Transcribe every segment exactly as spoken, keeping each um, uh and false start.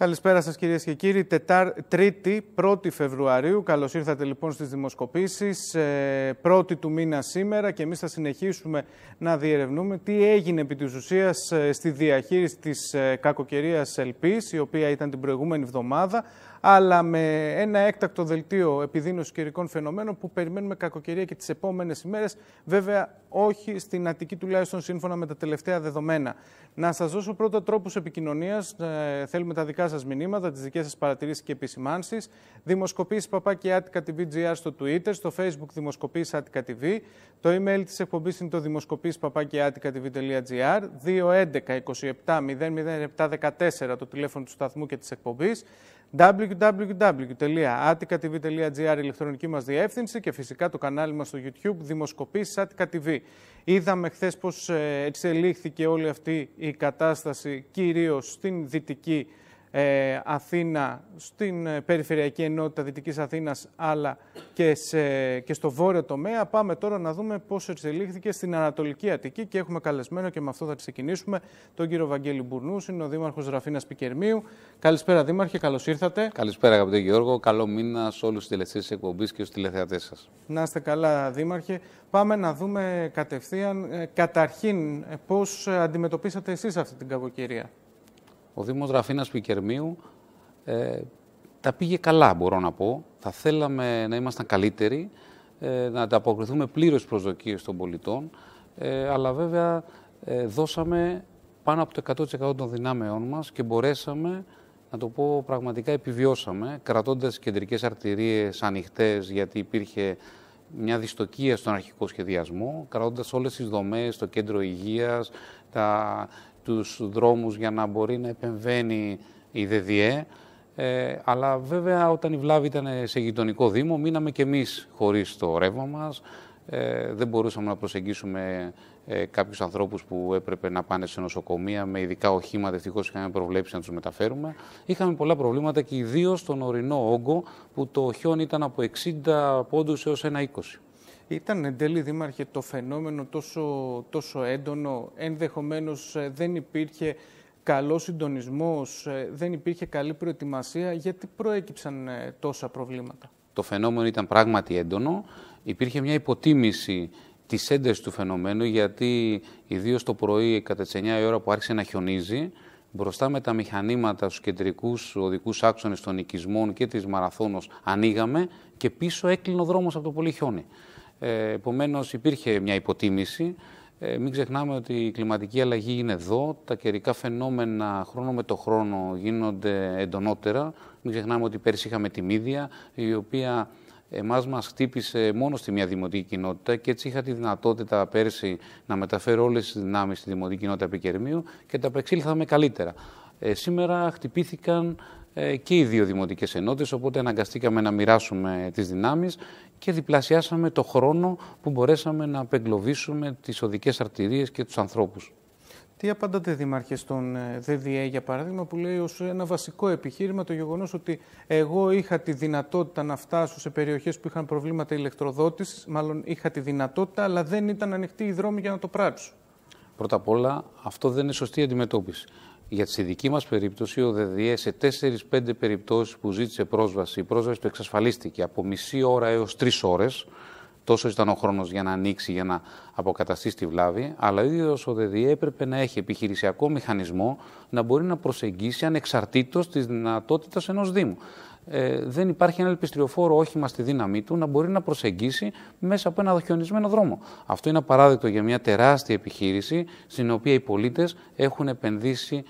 Καλησπέρα σας κυρίες και κύριοι. Τετάρ... Τρίτη, πρώτη Φεβρουαρίου. Καλώς ήρθατε λοιπόν στις δημοσκοπήσεις. Ε, πρώτη του μήνα σήμερα και εμείς θα συνεχίσουμε να διερευνούμε τι έγινε επί της ουσίας ε, στη διαχείριση της ε, κακοκαιρίας Ελπής, η οποία ήταν την προηγούμενη εβδομάδα, αλλά με ένα έκτακτο δελτίο επιδείνωσης καιρικών φαινομένων που περιμένουμε κακοκαιρία και τις επόμενες ημέρες, βέβαια όχι στην Αττική τουλάχιστον σύμφωνα με τα τελευταία δεδομένα. Να σας δώσω πρώτα τρόπους επικοινωνίας. Ε, θέλουμε τα δικά σας μηνύματα, τις δικές σας παρατηρήσεις και επισημάνσεις. Δημοσκοπήσεις παπάκι άτικα τι βι τζι άρ στο Twitter, στο Facebook Δημοσκοπήσεις Άτικα τι βι. Το email της εκπομπής είναι το δημοσκοπήσεις παπάκι άτικα τι βι τελεία τζι άρ. δύο έντεκα είκοσι επτά μηδέν μηδέν επτά δεκατέσσερα το τηλέφωνο του σταθμού και της εκπομπής. double-u double-u double-u τελεία άτικα τι βι τελεία τζι άρ ηλεκτρονική μας διεύθυνση και φυσικά το κανάλι μας στο YouTube Δημοσκοπήσεις Άτικα τι βι. Είδαμε χθες πώς εξελίχθηκε όλη αυτή η κατάσταση κυρίως στην Δυτική ε, Αθήνα, στην περιφερειακή ενότητα Δυτικής Αθήνας, αλλά και, σε, και στο βόρειο τομέα. Πάμε τώρα να δούμε πώς εξελίχθηκε στην Ανατολική Αττική και έχουμε καλεσμένο και με αυτό θα ξεκινήσουμε τον κύριο Βαγγέλη Μπουρνούς, είναι ο Δήμαρχος Ραφίνας Πικερμείου. Καλησπέρα Δήμαρχε, καλώς ήρθατε. Καλησπέρα αγαπητέ Γιώργο, καλό μήνα σε όλους τους τηλεθεατές της εκπομπής και στους τηλεθεατές σας. Να είστε καλά Δήμαρχε. Πάμε να δούμε κατευθείαν, ε, καταρχήν, ε, πώς αντιμετωπίσατε εσείς αυτή την κακοκαιρία. Ο Δήμος Ραφίνας Πικερμείου ε, τα πήγε καλά, μπορώ να πω. Θα θέλαμε να ήμασταν καλύτεροι, ε, να ανταποκριθούμε πλήρως στις προσδοκίες των πολιτών, ε, αλλά βέβαια ε, δώσαμε πάνω από το εκατό τοις εκατό των δυνάμεών μας και μπορέσαμε, να το πω πραγματικά, επιβιώσαμε, κρατώντας τις κεντρικές αρτηρίες ανοιχτές, γιατί υπήρχε μια δυστοκία στον αρχικό σχεδιασμό, κρατώντας όλες τις δομές, το κέντρο υγείας, τα, τους δρόμους για να μπορεί να επεμβαίνει η ΔΔΕ. Ε, αλλά βέβαια όταν η βλάβη ήταν σε γειτονικό δήμο, μείναμε κι εμείς χωρίς το ρεύμα μας. Ε, δεν μπορούσαμε να προσεγγίσουμε ε, κάποιους ανθρώπους που έπρεπε να πάνε σε νοσοκομεία με ειδικά οχήματα. Ευτυχώς είχαμε προβλέψει να τους μεταφέρουμε. Είχαμε πολλά προβλήματα και ιδίως στον ορεινό όγκο, που το χιόνι ήταν από εξήντα πόντους έως ένα είκοσι. Ήταν εν τέλει, Δήμαρχε, το φαινόμενο τόσο, τόσο έντονο, ενδεχομένως ε, δεν υπήρχε καλός συντονισμός, ε, δεν υπήρχε καλή προετοιμασία, γιατί προέκυψαν ε, τόσα προβλήματα? Το φαινόμενο ήταν πράγματι έντονο. Υπήρχε μια υποτίμηση της έντασης του φαινομένου, γιατί ιδίως το πρωί κατά τις εννιά η ώρα που άρχισε να χιονίζει, μπροστά με τα μηχανήματα στους κεντρικούς οδικούς άξονες των οικισμών και της Μαραθώνος ανοίγαμε και πίσω έκλεινε ο δρόμος από το πολύ χιόνι. Ε, επομένως υπήρχε μια υποτίμηση. Ε, μην ξεχνάμε ότι η κλιματική αλλαγή είναι εδώ, τα καιρικά φαινόμενα χρόνο με το χρόνο γίνονται εντονότερα. Μην ξεχνάμε ότι πέρσι είχαμε τη Μύδια, η οποία εμάς μας χτύπησε μόνο στη μια δημοτική κοινότητα και έτσι είχα τη δυνατότητα πέρσι να μεταφέρω όλες τις δυνάμεις στη δημοτική κοινότητα Πικερμείου και τα απεξήλθαμε καλύτερα. Ε, σήμερα χτυπήθηκαν ε, και οι δύο δημοτικές ενότητες, οπότε αναγκαστήκαμε να μοιράσουμε τις δυνάμεις και διπλασιάσαμε το χρόνο που μπορέσαμε να απεγκλωβίσουμε τις οδικές αρτηρίες και τους ανθρώπους. Τι απαντάτε, Δήμαρχε, στον ΔΔΕ, για παράδειγμα, που λέει ως ένα βασικό επιχείρημα το γεγονός ότι εγώ είχα τη δυνατότητα να φτάσω σε περιοχές που είχαν προβλήματα ηλεκτροδότησης, μάλλον είχα τη δυνατότητα, αλλά δεν ήταν ανοιχτοί οι δρόμοι για να το πράξω? Πρώτα απ' όλα, αυτό δεν είναι σωστή αντιμετώπιση. Για τη δική μας περίπτωση, ο ΔΔΕ σε τέσσερις πέντε περιπτώσεις που ζήτησε πρόσβαση, η πρόσβαση του εξασφαλίστηκε από μισή ώρα έως τρεις ώρες. Τόσο ήταν ο χρόνος για να ανοίξει, για να αποκαταστήσει τη βλάβη, αλλά ο ίδιος ο ΔΔΕ έπρεπε να έχει επιχειρησιακό μηχανισμό να μπορεί να προσεγγίσει ανεξαρτήτως της δυνατότητας ενός Δήμου. Ε, δεν υπάρχει ένα ελπιστριοφόρο όχημα στη δύναμή του να μπορεί να προσεγγίσει μέσα από ένα χιονισμένο δρόμο. Αυτό είναι απαράδεκτο για μια τεράστια επιχείρηση, στην οποία οι πολίτες έχουν επενδύσει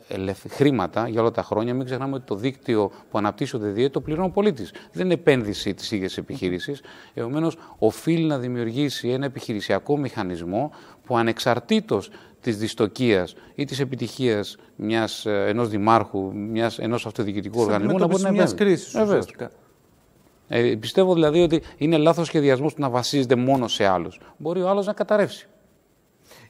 χρήματα για όλα τα χρόνια. Μην ξεχνάμε ότι το δίκτυο που αναπτύσσει ο ΔΔΕ το πληρώνει ο πολίτης. Δεν είναι επένδυση της ίδιας επιχείρησης. Επομένως, οφείλει να δημιουργήσει ένα επιχειρησιακό μηχανισμό που ανεξαρτήτως της δυστοκίας ή της επιτυχίας μιας, ενός δημάρχου, μιας, ενός αυτοδιοικητικού οργανισμού να μπορεί να μιας κρίσης, ουσιαστικά. Ε, πιστεύω δηλαδή ότι είναι λάθος σχεδιασμός του να βασίζεται μόνο σε άλλους. Μπορεί ο άλλος να καταρρεύσει.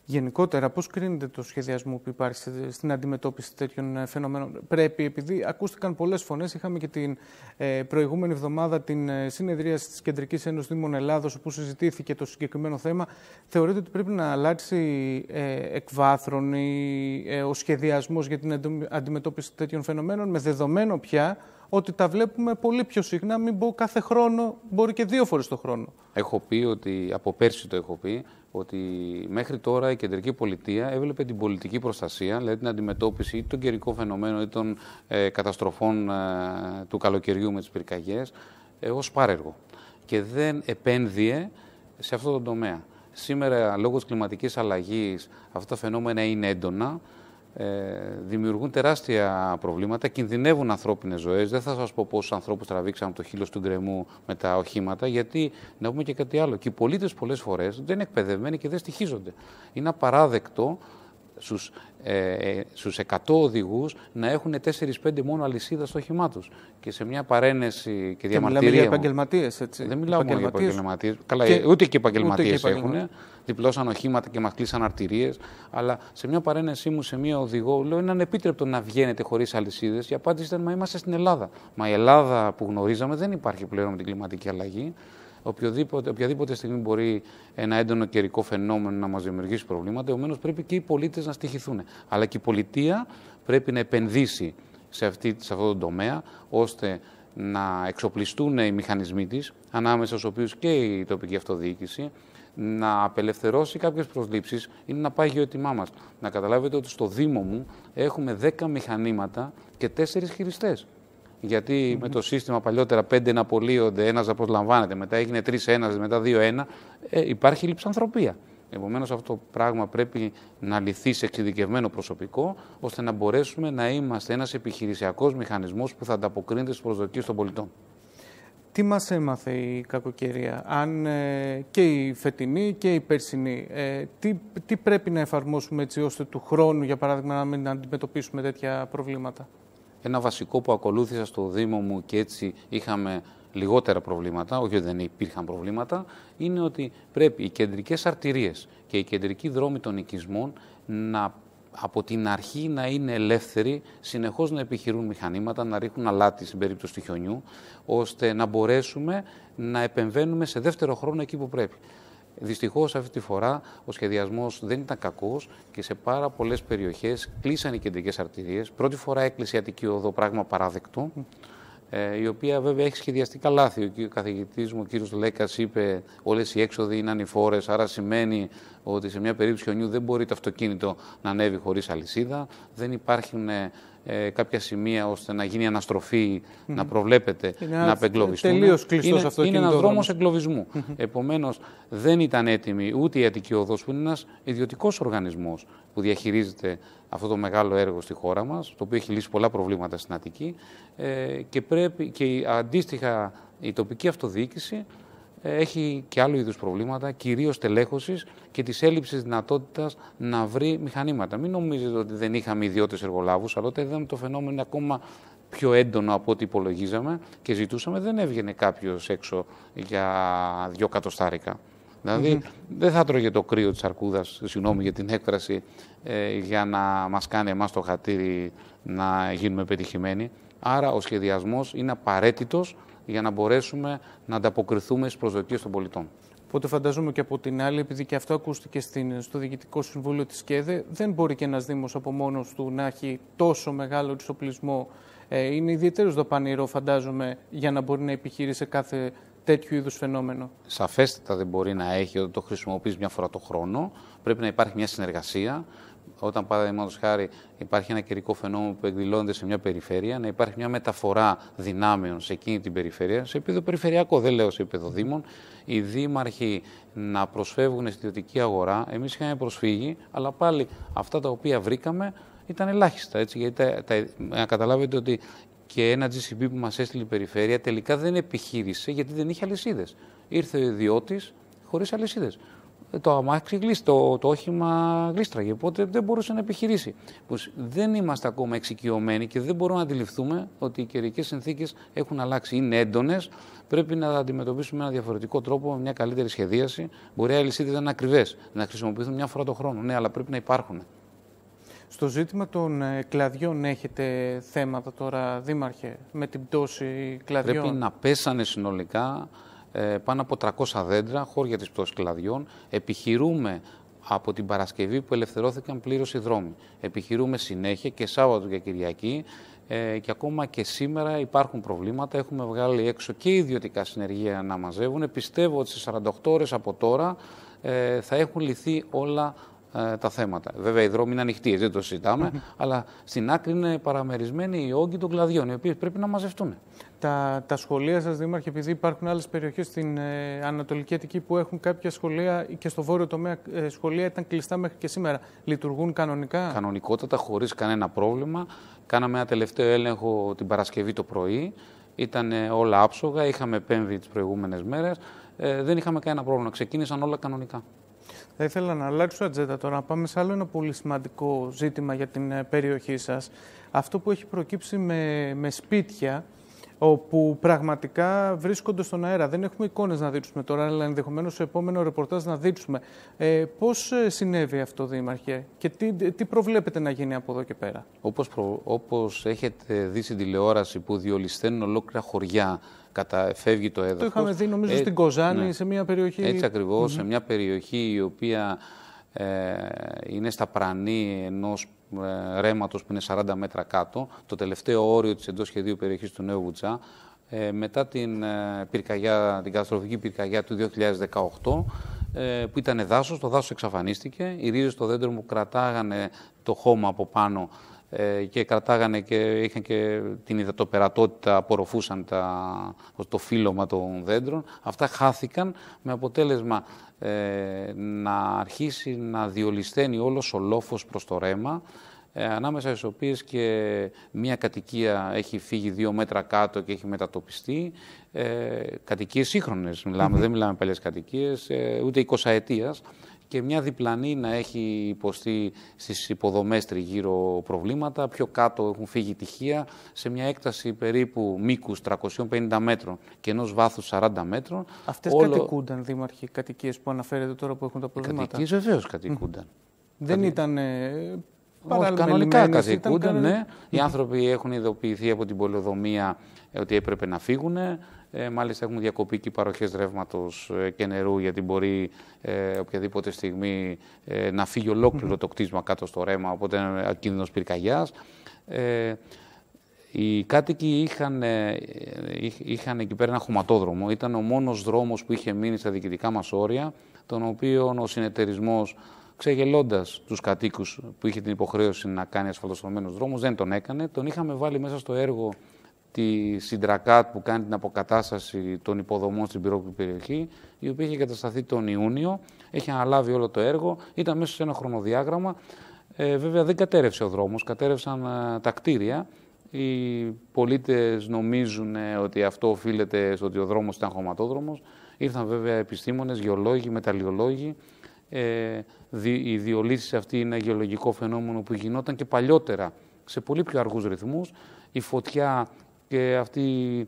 Γενικότερα, πώς κρίνεται το σχεδιασμό που υπάρχει στην αντιμετώπιση τέτοιων φαινομένων? Πρέπει, επειδή ακούστηκαν πολλές φωνές, είχαμε και την ε, προηγούμενη εβδομάδα την ε, συνεδρίαση της Κεντρικής Ένωσης Δήμων Ελλάδος, όπου συζητήθηκε το συγκεκριμένο θέμα. Θεωρείτε ότι πρέπει να αλλάξει ε, εκβάθρον η, ε, ο σχεδιασμός για την αντιμετώπιση τέτοιων φαινομένων, με δεδομένο πια ότι τα βλέπουμε πολύ πιο συχνά, μην πω κάθε χρόνο, μπορεί και δύο φορές το χρόνο? Έχω πει ότι, από πέρσι το έχω πει, ότι μέχρι τώρα η κεντρική πολιτεία έβλεπε την πολιτική προστασία, δηλαδή την αντιμετώπιση είτε των καιρικών φαινομένων είτε των ε, καταστροφών ε, του καλοκαιριού με τις πυρκαγιές, ε, ως πάρεργο. Και δεν επένδυε σε αυτό το τομέα. Σήμερα, λόγω της κλιματικής αλλαγής, αυτά τα φαινόμενα είναι έντονα. Ε, δημιουργούν τεράστια προβλήματα, κινδυνεύουν ανθρώπινες ζωές. Δεν θα σας πω πόσους ανθρώπους τραβήξαμε από το χείλος του γκρεμού με τα οχήματα, γιατί να πούμε και κάτι άλλο. Και οι πολίτες πολλές φορές δεν είναι εκπαιδευμένοι και δεν στοιχίζονται. Είναι απαράδεκτο στους, ε, στους εκατό οδηγούς να έχουν τέσσερις πέντε μόνο αλυσίδα στο όχημά τους. Και σε μια παρένεση και διαμαρτυρία. Μιλάμε για επαγγελματίες, έτσι. Δεν μιλάω μόνο για επαγγελματίες. Καλά, και... ούτε και οι επαγγελματίες έχουν. Διπλώσαν οχήματα και μας κλείσαν αρτηρίες. Αλλά σε μια παρένεσή μου σε μια οδηγό, λέω: είναι ανεπίτρεπτο να βγαίνετε χωρίς αλυσίδες. Η απάντηση ήταν: μα είμαστε στην Ελλάδα. Μα η Ελλάδα που γνωρίζαμε δεν υπάρχει πλέον με την κλιματική αλλαγή. Οποιοδήποτε, οποιαδήποτε στιγμή μπορεί ένα έντονο καιρικό φαινόμενο να μας δημιουργήσει προβλήματα, επομένως πρέπει και οι πολίτες να στοιχηθούν. Αλλά και η πολιτεία πρέπει να επενδύσει σε, αυτή, σε αυτό το τομέα, ώστε να εξοπλιστούν οι μηχανισμοί της, ανάμεσα στους οποίους και η τοπική αυτοδιοίκηση, να απελευθερώσει κάποιες προσλήψεις, είναι ένα πάγιο αίτημά μας. Να καταλάβετε ότι στο Δήμο μου έχουμε δέκα μηχανήματα και τέσσερις χειριστές. Γιατί mm-hmm. με το σύστημα παλιότερα πέντε να απολύονται, ένας να προσλαμβάνεται, μετά έγινε τρεις ένας, μετά δύο ένα, ε, υπάρχει λειψανθρωπία. Επομένως, αυτό το πράγμα πρέπει να λυθεί σε εξειδικευμένο προσωπικό, ώστε να μπορέσουμε να είμαστε ένας επιχειρησιακός μηχανισμός που θα ανταποκρίνεται στις προσδοκίες των πολιτών. Τι μας έμαθε η κακοκαιρία, αν ε, και η φετινή και η περσινή, ε, τι, τι πρέπει να εφαρμόσουμε έτσι ώστε του χρόνου, για παράδειγμα, να μην αντιμετωπίσουμε τέτοια προβλήματα? Ένα βασικό που ακολούθησα στο Δήμο μου και έτσι είχαμε λιγότερα προβλήματα, όχι ότι δεν υπήρχαν προβλήματα, είναι ότι πρέπει οι κεντρικές αρτηρίες και οι κεντρικοί δρόμοι των οικισμών να, από την αρχή να είναι ελεύθεροι, συνεχώς να επιχειρούν μηχανήματα, να ρίχνουν αλάτι στην περίπτωση του χιονιού, ώστε να μπορέσουμε να επεμβαίνουμε σε δεύτερο χρόνο εκεί που πρέπει. Δυστυχώς αυτή τη φορά ο σχεδιασμός δεν ήταν κακός και σε πάρα πολλές περιοχές κλείσαν οι κεντρικές αρτηρίες. Πρώτη φορά έκλεισε η Αττική Οδό, πράγμα παράδεκτο, ε, η οποία βέβαια έχει σχεδιαστικά λάθη. Ο καθηγητής μου, ο κύριος Λέκας, είπε όλες οι έξοδοι είναι ανηφόρες, άρα σημαίνει ότι σε μια περίπτωση χιονιού δεν μπορεί το αυτοκίνητο να ανέβει χωρίς αλυσίδα, δεν υπάρχουν ε, κάποια σημεία ώστε να γίνει αναστροφή, mm-hmm. να προβλέπεται, είναι να απεγκλωβιστούν. Τελείως κλειστός αυτοκίνητο. Είναι ένας δρόμος εγκλωβισμού. Mm-hmm. Επομένως, δεν ήταν έτοιμη ούτε η Αττική Οδός, που είναι ένας ιδιωτικός οργανισμός που διαχειρίζεται αυτό το μεγάλο έργο στη χώρα μας, το οποίο έχει λύσει πολλά προβλήματα στην Αττική, ε, και, πρέπει, και αντίστοιχα η τοπική αυτοδιοίκηση έχει και άλλου είδους προβλήματα, κυρίως τελέχωσης και της έλλειψης δυνατότητας να βρει μηχανήματα. Μην νομίζετε ότι δεν είχαμε ιδιώτες εργολάβους, αλλά όταν είδαμε το φαινόμενο είναι ακόμα πιο έντονο από ό,τι υπολογίζαμε και ζητούσαμε, δεν έβγαινε κάποιος έξω για δυο κατοστάρικα. Δηλαδή, mm-hmm. δεν θα τρώγε το κρύο της αρκούδας, συγγνώμη για την έκφραση, ε, για να μας κάνει εμάς το χατήρι να γίνουμε πετυχημένοι. Άρα, ο σχεδιασμός είναι απαραίτητος για να μπορέσουμε να ανταποκριθούμε στις προσδοκίες των πολιτών. Οπότε φανταζόμαι και από την άλλη, επειδή και αυτό ακούστηκε στην, στο Διοικητικό Συμβούλιο της ΚΕΔΕ, δεν μπορεί και ένας Δήμος από μόνος του να έχει τόσο μεγάλο εξοπλισμό. Ε, είναι ιδιαίτερος δαπανηρό, φαντάζομαι, για να μπορεί να επιχειρεί σε κάθε τέτοιου είδους φαινόμενο. Σαφέστατα δεν μπορεί να έχει όταν το χρησιμοποιείς μια φορά το χρόνο. Πρέπει να υπάρχει μια συνεργασία. Όταν, παραδείγματος χάρη, υπάρχει ένα καιρικό φαινόμενο που εκδηλώνεται σε μια περιφέρεια, να υπάρχει μια μεταφορά δυνάμεων σε εκείνη την περιφέρεια, σε επίπεδο περιφερειακό, δεν λέω σε επίπεδο δήμων, οι δήμαρχοι να προσφεύγουν στη ιδιωτική αγορά. Εμείς είχαμε προσφύγει, αλλά πάλι αυτά τα οποία βρήκαμε ήταν ελάχιστα. Έτσι, γιατί τα, τα, να καταλάβετε ότι και ένα τζι σι μπι που μας έστειλε η περιφέρεια τελικά δεν επιχείρησε γιατί δεν είχε αλυσίδες. Ήρθε ο ιδιώτης χωρίς αλυσίδες. το αμάξι γλίστραγε, το, το όχημα γλίστραγε, οπότε δεν μπορούσε να επιχειρήσει. Πως δεν είμαστε ακόμα εξοικειωμένοι και δεν μπορούμε να αντιληφθούμε ότι οι καιρικές συνθήκες έχουν αλλάξει, είναι έντονες, πρέπει να αντιμετωπίσουμε με ένα διαφορετικό τρόπο, με μια καλύτερη σχεδίαση. Μπορεί οι αλυσίδες να είναι ακριβές, να χρησιμοποιηθούν μια φορά το χρόνο, ναι, αλλά πρέπει να υπάρχουν. Στο ζήτημα των ε, κλαδιών έχετε θέματα τώρα, Δήμαρχε, με την πτώση κλαδιών? Πρέπει να πέσανε συνολικά ε, πάνω από τριακόσια δέντρα, χώρια της πτώσης κλαδιών. Επιχειρούμε από την Παρασκευή που ελευθερώθηκαν πλήρως οι δρόμοι. Επιχειρούμε συνέχεια και Σάββατο και Κυριακή ε, και ακόμα και σήμερα υπάρχουν προβλήματα. Έχουμε βγάλει έξω και ιδιωτικά συνεργεία να μαζεύουν. Πιστεύω ότι σε σαράντα οκτώ ώρες από τώρα ε, θα έχουν λυθεί όλα τα θέματα. Βέβαια, οι δρόμοι είναι ανοιχτοί, δεν το συζητάμε, αλλά στην άκρη είναι παραμερισμένοι οι όγκοι των κλαδιών, οι οποίοι πρέπει να μαζευτούν. Τα, τα σχολεία σας, Δήμαρχε, επειδή υπάρχουν άλλες περιοχές στην ε, Ανατολική Αττική που έχουν κάποια σχολεία και στο βόρειο τομέα ε, σχολεία ήταν κλειστά μέχρι και σήμερα, λειτουργούν κανονικά? Κανονικότατα, χωρίς κανένα πρόβλημα. Κάναμε ένα τελευταίο έλεγχο την Παρασκευή το πρωί. Ήταν όλα άψογα, είχαμε επέμβει τις προηγούμενες μέρες. Ε, δεν είχαμε κανένα πρόβλημα. Ξεκίνησαν όλα κανονικά. Θα ήθελα να αλλάξω ατζέντα τώρα, να πάμε σε άλλο ένα πολύ σημαντικό ζήτημα για την περιοχή σας. Αυτό που έχει προκύψει με, με σπίτια, όπου πραγματικά βρίσκονται στον αέρα. Δεν έχουμε εικόνες να δείξουμε τώρα, αλλά ενδεχομένως στο επόμενο ρεπορτάζ να δείξουμε. Ε, πώς συνέβη αυτό, Δήμαρχε, και τι, τι προβλέπετε να γίνει από εδώ και πέρα? Όπως, προ, όπως έχετε δει στην τηλεόραση που διολυσθαίνουν ολόκληρα χωριά, καταφεύγει το έδαφος. Το είχαμε δει νομίζω ε, στην Κοζάνη, ναι, σε μια περιοχή. Έτσι ακριβώς, mm-hmm. σε μια περιοχή η οποία ε, είναι στα πρανή ενός ε, ρέματος που είναι σαράντα μέτρα κάτω, το τελευταίο όριο της εντός σχεδίου περιοχής του Νέου Βουτσά, ε, μετά την, ε, πυρκαγιά, την καταστροφική πυρκαγιά του δύο χιλιάδες δεκαοκτώ, ε, που ήταν δάσος, το δάσος εξαφανίστηκε, οι ρίζες των δέντρων μου κρατάγανε το χώμα από πάνω και κρατάγανε και είχαν και την υδατοπερατότητα, απορροφούσαν τα, το φύλλωμα των δέντρων. Αυτά χάθηκαν με αποτέλεσμα ε, να αρχίσει να διολυσθένει όλος ο λόφος προς το ρέμα, ε, ανάμεσα στις οποίες και μία κατοικία έχει φύγει δύο μέτρα κάτω και έχει μετατοπιστεί. Ε, κατοικίες σύγχρονες μιλάμε, mm-hmm. δεν μιλάμε παλιές κατοικίες, ε, ούτε εικοσαετίας. Και μια διπλανή να έχει υποστεί στις υποδομές τριγύρω προβλήματα. Πιο κάτω έχουν φύγει τυχεία σε μια έκταση περίπου μήκους τριακόσια πενήντα μέτρων και ενός βάθους σαράντα μέτρων. Αυτές Όλο... κατοικούνταν, Δήμαρχοι, κατοικίες που αναφέρετε τώρα που έχουν τα προβλήματα? Κατοικίες βεβαίως κατοικούνταν. Mm. Δεν Κατη... ήταν... Ε... Όχι, κανονικά κατοικούνταν, ήταν... ναι. Οι άνθρωποι έχουν ειδοποιηθεί από την πολεοδομία ότι έπρεπε να φύγουν. Ε, μάλιστα έχουν διακοπεί και οι παροχές ρεύματος ε, και νερού, γιατί μπορεί ε, οποιαδήποτε στιγμή ε, να φύγει ολόκληρο το κτίσμα κάτω στο ρέμα, οπότε είναι κίνδυνος πυρκαγιάς. Ε, οι κάτοικοι είχαν, ε, είχαν εκεί πέρα ένα χωματόδρομο. Ήταν ο μόνος δρόμος που είχε μείνει στα διοικητικά μας όρια, τον οποίο ο συνεταιρισμός, ξεγελώντας τους κατοίκους που είχε την υποχρέωση να κάνει ασφαλτοστρωμένους δρόμους, δεν τον έκανε. Τον είχαμε βάλει μέσα στο έργο τη Συντρακάτ που κάνει την αποκατάσταση των υποδομών στην πυρόπληκτη περιοχή, η οποία είχε κατασταθεί τον Ιούνιο, έχει αναλάβει όλο το έργο, ήταν μέσα σε ένα χρονοδιάγραμμα. Ε, βέβαια δεν κατέρευσε ο δρόμος, κατέρευσαν ε, τα κτίρια. Οι πολίτες νομίζουν ε, ότι αυτό οφείλεται στο ότι ο δρόμος ήταν χωματόδρομος. Ήρθαν βέβαια επιστήμονες, γεωλόγοι, μεταλλιολόγοι. Ε, δι, οι διολύσεις αυτή είναι γεωλογικό φαινόμενο που γινόταν και παλιότερα σε πολύ πιο αργούς ρυθμούς. Η φωτιά και αυτή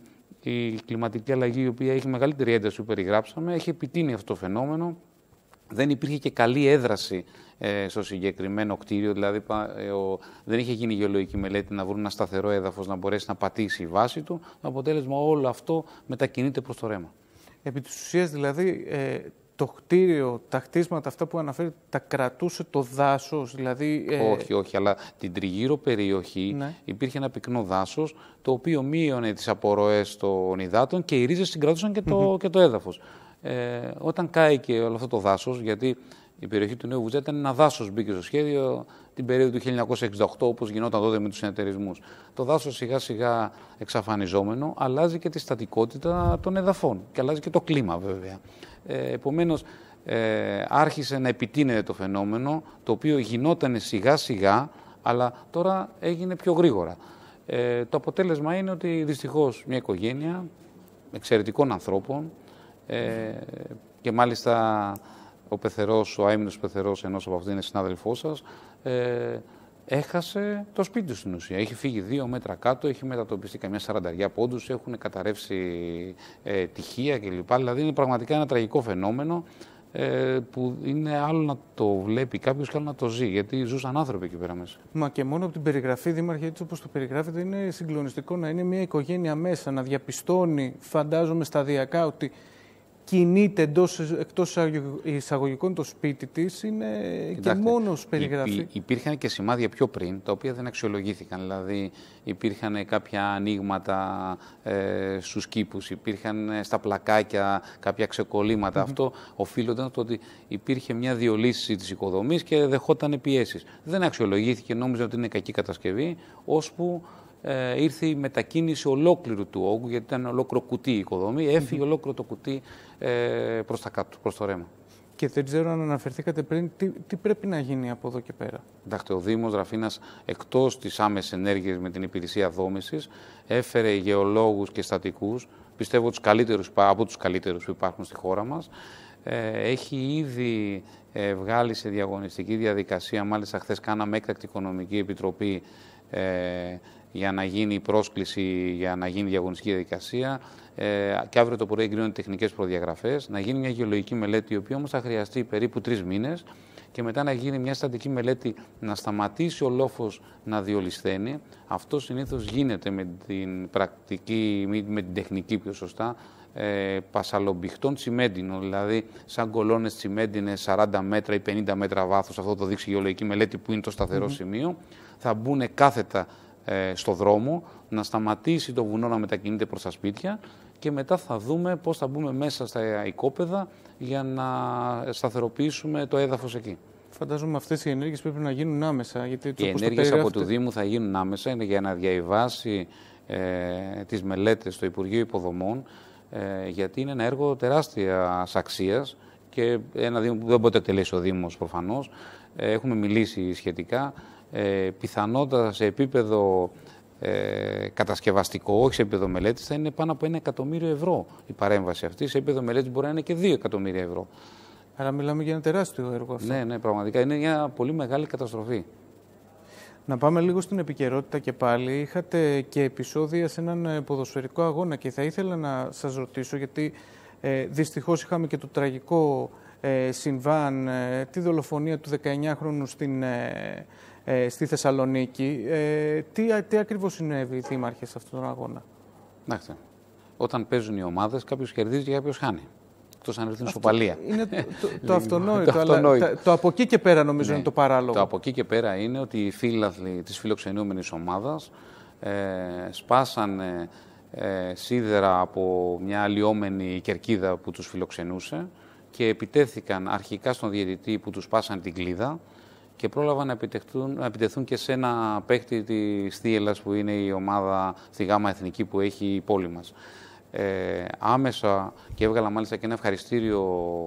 η κλιματική αλλαγή, η οποία έχει μεγαλύτερη ένταση που περιγράψαμε, έχει επιτείνει αυτό το φαινόμενο. Δεν υπήρχε και καλή έδραση ε, στο συγκεκριμένο κτίριο, δηλαδή ε, ο, δεν είχε γίνει γεωλογική μελέτη να βρουν ένα σταθερό έδαφος να μπορέσει να πατήσει η βάση του. Το αποτέλεσμα όλο αυτό μετακινείται προς το ρέμα. Επί της ουσίας δηλαδή, ε, το κτίριο, τα χτίσματα αυτά που αναφέρετε, τα κρατούσε το δάσος, δηλαδή... Ε... Όχι, όχι, αλλά την τριγύρω περιοχή, ναι, υπήρχε ένα πυκνό δάσος, το οποίο μείωνε τις απορροές των υδάτων και οι ρίζες συγκρατούσαν και το, mm-hmm. και το έδαφος. Ε, όταν κάηκε όλο αυτό το δάσος, γιατί η περιοχή του Νέου Βουτσά ήταν ένα δάσος, μπήκε στο σχέδιο την περίοδο του χίλια εννιακόσια εξήντα οκτώ, όπως γινόταν τότε με τους συνεταιρισμούς. Το δάσος σιγά σιγά εξαφανιζόμενο, αλλάζει και τη στατικότητα των εδαφών και αλλάζει και το κλίμα βέβαια. Ε, επομένως, ε, άρχισε να επιτείνεται το φαινόμενο, το οποίο γινόταν σιγά σιγά, αλλά τώρα έγινε πιο γρήγορα. Ε, το αποτέλεσμα είναι ότι δυστυχώς μια οικογένεια εξαιρετικών ανθρώπων, ε, και μάλιστα ο πεθερός, ο άιμνος πεθερός ενός από αυτούς είναι συνάδελφός σας, ε, έχασε το σπίτι του στην ουσία. Έχει φύγει δύο μέτρα κάτω, έχει μετατοπιστεί καμιά σαρανταριά πόντους, έχουν καταρρεύσει ε, τυχεία κλπ. Δηλαδή είναι πραγματικά ένα τραγικό φαινόμενο ε, που είναι άλλο να το βλέπει κάποιος και άλλο να το ζει, γιατί ζούσαν άνθρωποι εκεί πέρα μέσα. Μα και μόνο από την περιγραφή, Δήμαρχε, έτσι όπως το περιγράφετε, είναι συγκλονιστικό να είναι μια οικογένεια μέσα, να διαπιστώνει, φαντάζομαι σταδιακά, ότι κινείται εντός, εκτός εισαγωγικών το σπίτι της, είναι. Κοιτάξτε, και μόνος περιγραφή. Υπή, υπήρχαν και σημάδια πιο πριν, τα οποία δεν αξιολογήθηκαν. Δηλαδή, υπήρχαν κάποια ανοίγματα ε, στους κήπους, υπήρχαν στα πλακάκια κάποια ξεκολλήματα. Mm-hmm. Αυτό οφείλονταν στο ότι υπήρχε μια διολύση της οικοδομής και δεχόταν πιέσεις. Δεν αξιολογήθηκε, νόμιζα ότι είναι κακή κατασκευή, ώσπου Ε, ήρθε η μετακίνηση ολόκληρου του όγκου, γιατί ήταν ολόκληρο κουτί η οικοδομή, έφυγε mm-hmm. ολόκληρο το κουτί ε, προς τα κάτω, προς το ρέμα. Και δεν ξέρω αν αναφερθήκατε πριν, τι, τι πρέπει να γίνει από εδώ και πέρα. Εντάξει, ο Δήμος Ραφίνας, εκτός της άμεσης ενέργειας με την υπηρεσία δόμησης, έφερε γεωλόγους και στατικούς, πιστεύω τους καλύτερους, από τους καλύτερους που υπάρχουν στη χώρα μας. Ε, έχει ήδη ε, βγάλει σε διαγωνιστική διαδικασία, μάλιστα χθες κάναμε έκτακτη οικονομική επιτροπή, ε, για να γίνει η πρόσκληση, για να γίνει η διαγωνιστική διαδικασία ε, και αύριο το πρωί εγκρίνονται τεχνικές προδιαγραφές, να γίνει μια γεωλογική μελέτη, η οποία όμως θα χρειαστεί περίπου τρεις μήνες και μετά να γίνει μια στατική μελέτη να σταματήσει ο λόφος να διολυσθένει. Αυτό συνήθως γίνεται με την πρακτική, με την τεχνική πιο σωστά, ε, πασαλομπηχτών τσιμέντινων, δηλαδή σαν κολόνες τσιμέντινες σαράντα μέτρα ή πενήντα μέτρα βάθος, αυτό το δείξει η γεωλογική μελέτη που είναι το σταθερό mm-hmm. σημείο, θα μπουν κάθετα ε, στο δρόμο, να σταματήσει το βουνό να μετακινείται προς τα σπίτια και μετά θα δούμε πώς θα μπούμε μέσα στα οικόπεδα για να σταθεροποιήσουμε το έδαφος εκεί. Φαντάζομαι αυτές οι ενέργειες πρέπει να γίνουν άμεσα. Γιατί οι ενέργειες από του Δήμου θα γίνουν άμεσα, είναι για να διαβάσει ε, τις μελέτες στο Υπουργείο Υποδομών, ε, γιατί είναι ένα έργο τεράστιας αξίας και ένα Δήμο που δεν μπορεί να τελέσει ο Δήμος προφανώς. Ε, έχουμε μιλήσει σχετικά. Ε, πιθανότατα σε επίπεδο ε, κατασκευαστικό, όχι σε επίπεδο μελέτης, θα είναι πάνω από ένα εκατομμύριο ευρώ η παρέμβαση αυτή. Σε επίπεδο μελέτης μπορεί να είναι και δύο εκατομμύρια ευρώ. Άρα μιλάμε για ένα τεράστιο έργο αυτό. Ναι, ναι, πραγματικά είναι μια πολύ μεγάλη καταστροφή. Να πάμε λίγο στην επικαιρότητα και πάλι. Είχατε και επεισόδια σε έναν ποδοσφαιρικό αγώνα και θα ήθελα να σας ρωτήσω, γιατί ε, δυστυχώς είχαμε και το τραγικό ε, συμβάν, ε, τη δολοφονία του δεκαεννιάχρονου στην, ε, ε, στη Θεσσαλονίκη. Ε, τι, τι ακριβώς συνέβη, Δήμαρχε, σε αυτόν τον αγώνα? Κοιτάξτε, όταν παίζουν οι ομάδες, κάποιος κερδίζει και κάποιος χάνει. Εκτός αν έρθουν ισοπαλία. Είναι το, το, το αυτονόητο, το, αλλά το, το από εκεί και πέρα νομίζω ναι, είναι το παράλογο. Το από εκεί και πέρα είναι ότι οι φίλαθλοι της φιλοξενούμενης ομάδας ε, σπάσανε ε, σίδερα από μια αλλοιόμενη κερκίδα που τους φιλοξενούσε και επιτέθηκαν αρχικά στον διαιτητή που τους σπάσαν την κλίδα και πρόλαβαν να επιτεθούν, να επιτεθούν και σε ένα παίκτη της Θίελας που είναι η ομάδα στη Γάμα Εθνική που έχει η πόλη μας. Ε, άμεσα και έβγαλα μάλιστα και ένα ευχαριστήριο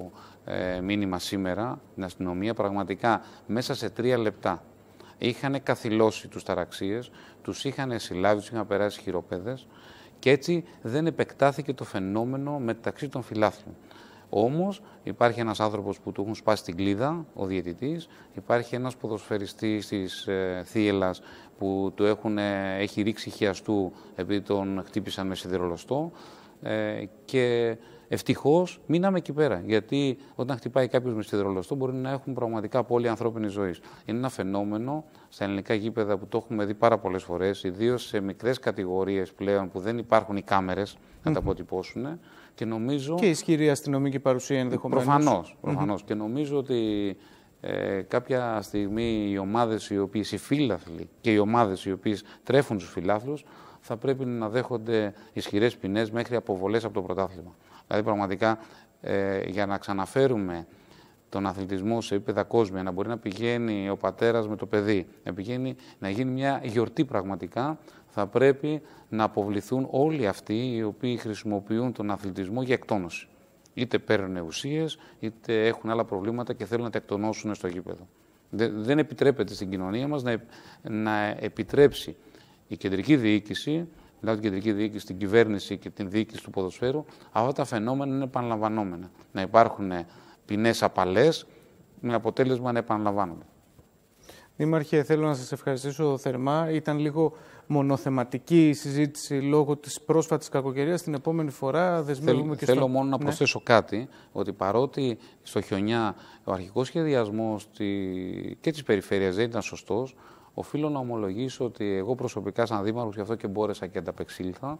ε, μήνυμα σήμερα στην αστυνομία. Πραγματικά μέσα σε τρία λεπτά είχαν καθυλώσει τους ταραξίες, τους είχαν συλλάβει, τους είχαν περάσει χειροπέδες και έτσι δεν επεκτάθηκε το φαινόμενο μεταξύ των φιλάθλων. Όμως υπάρχει ένας άνθρωπος που του έχουν σπάσει την κλίδα, ο διαιτητής, υπάρχει ένας ποδοσφαιριστής της ε, Θίελας που του έχουν, ε, έχει ρίξει χιαστού επειδή τον χτύπησαν με σιδηρολοστό ε, και ευτυχώς μείναμε εκεί πέρα, γιατί όταν χτυπάει κάποιος με σιδηρολοστό μπορεί να έχουν πραγματικά απώλεια ανθρώπινης ζωής. Είναι ένα φαινόμενο στα ελληνικά γήπεδα που το έχουμε δει πάρα πολλές φορές, ιδίως σε μικρές κατηγορίες πλέον που δεν υπάρχουν οι κάμερες να τα αποτυπώσουν. Και νομίζω... Και ισχυρή αστυνομική παρουσία ενδεχομένως. Προφανώς, προφανώς. Mm-hmm. Και νομίζω ότι ε, κάποια στιγμή οι ομάδες οι οποίες, οι φίλαθλοι και οι ομάδες οι οποίες τρέφουν τους φιλάθλους θα πρέπει να δέχονται ισχυρές ποινές μέχρι αποβολές από το πρωτάθλημα. Δηλαδή πραγματικά ε, για να ξαναφέρουμε τον αθλητισμό σε επίπεδα κόσμια, να μπορεί να πηγαίνει ο πατέρας με το παιδί, να, πηγαίνει, να γίνει μια γιορτή πραγματικά, θα πρέπει να αποβληθούν όλοι αυτοί οι οποίοι χρησιμοποιούν τον αθλητισμό για εκτόνωση. Είτε παίρνουν ουσίες, είτε έχουν άλλα προβλήματα και θέλουν να τα εκτονώσουν στο γήπεδο. Δεν επιτρέπεται στην κοινωνία μας να, να επιτρέψει η κεντρική διοίκηση, δηλαδή την κεντρική διοίκηση, την κυβέρνηση και την διοίκηση του ποδοσφαίρου, αυτά τα φαινόμενα είναι επαναλαμβανόμενα. Να υπάρχουν ποινές απαλές, με αποτέλεσμα να επαναλαμβάνονται. Δήμαρχε, θέλω να σας ευχαριστήσω θερμά. Ήταν λίγο μονοθεματική η συζήτηση λόγω της πρόσφατης κακοκαιρίας. Την επόμενη φορά δεσμεύουμε Θέλ, και Θέλω στο... μόνο να ναι. προσθέσω κάτι, ότι παρότι στο χιονιά ο αρχικός σχεδιασμός τη... και της περιφέρειας δεν ήταν σωστός, οφείλω να ομολογήσω ότι εγώ προσωπικά σαν δήμαρχος, γι' αυτό και μπόρεσα και ανταπεξήλθα,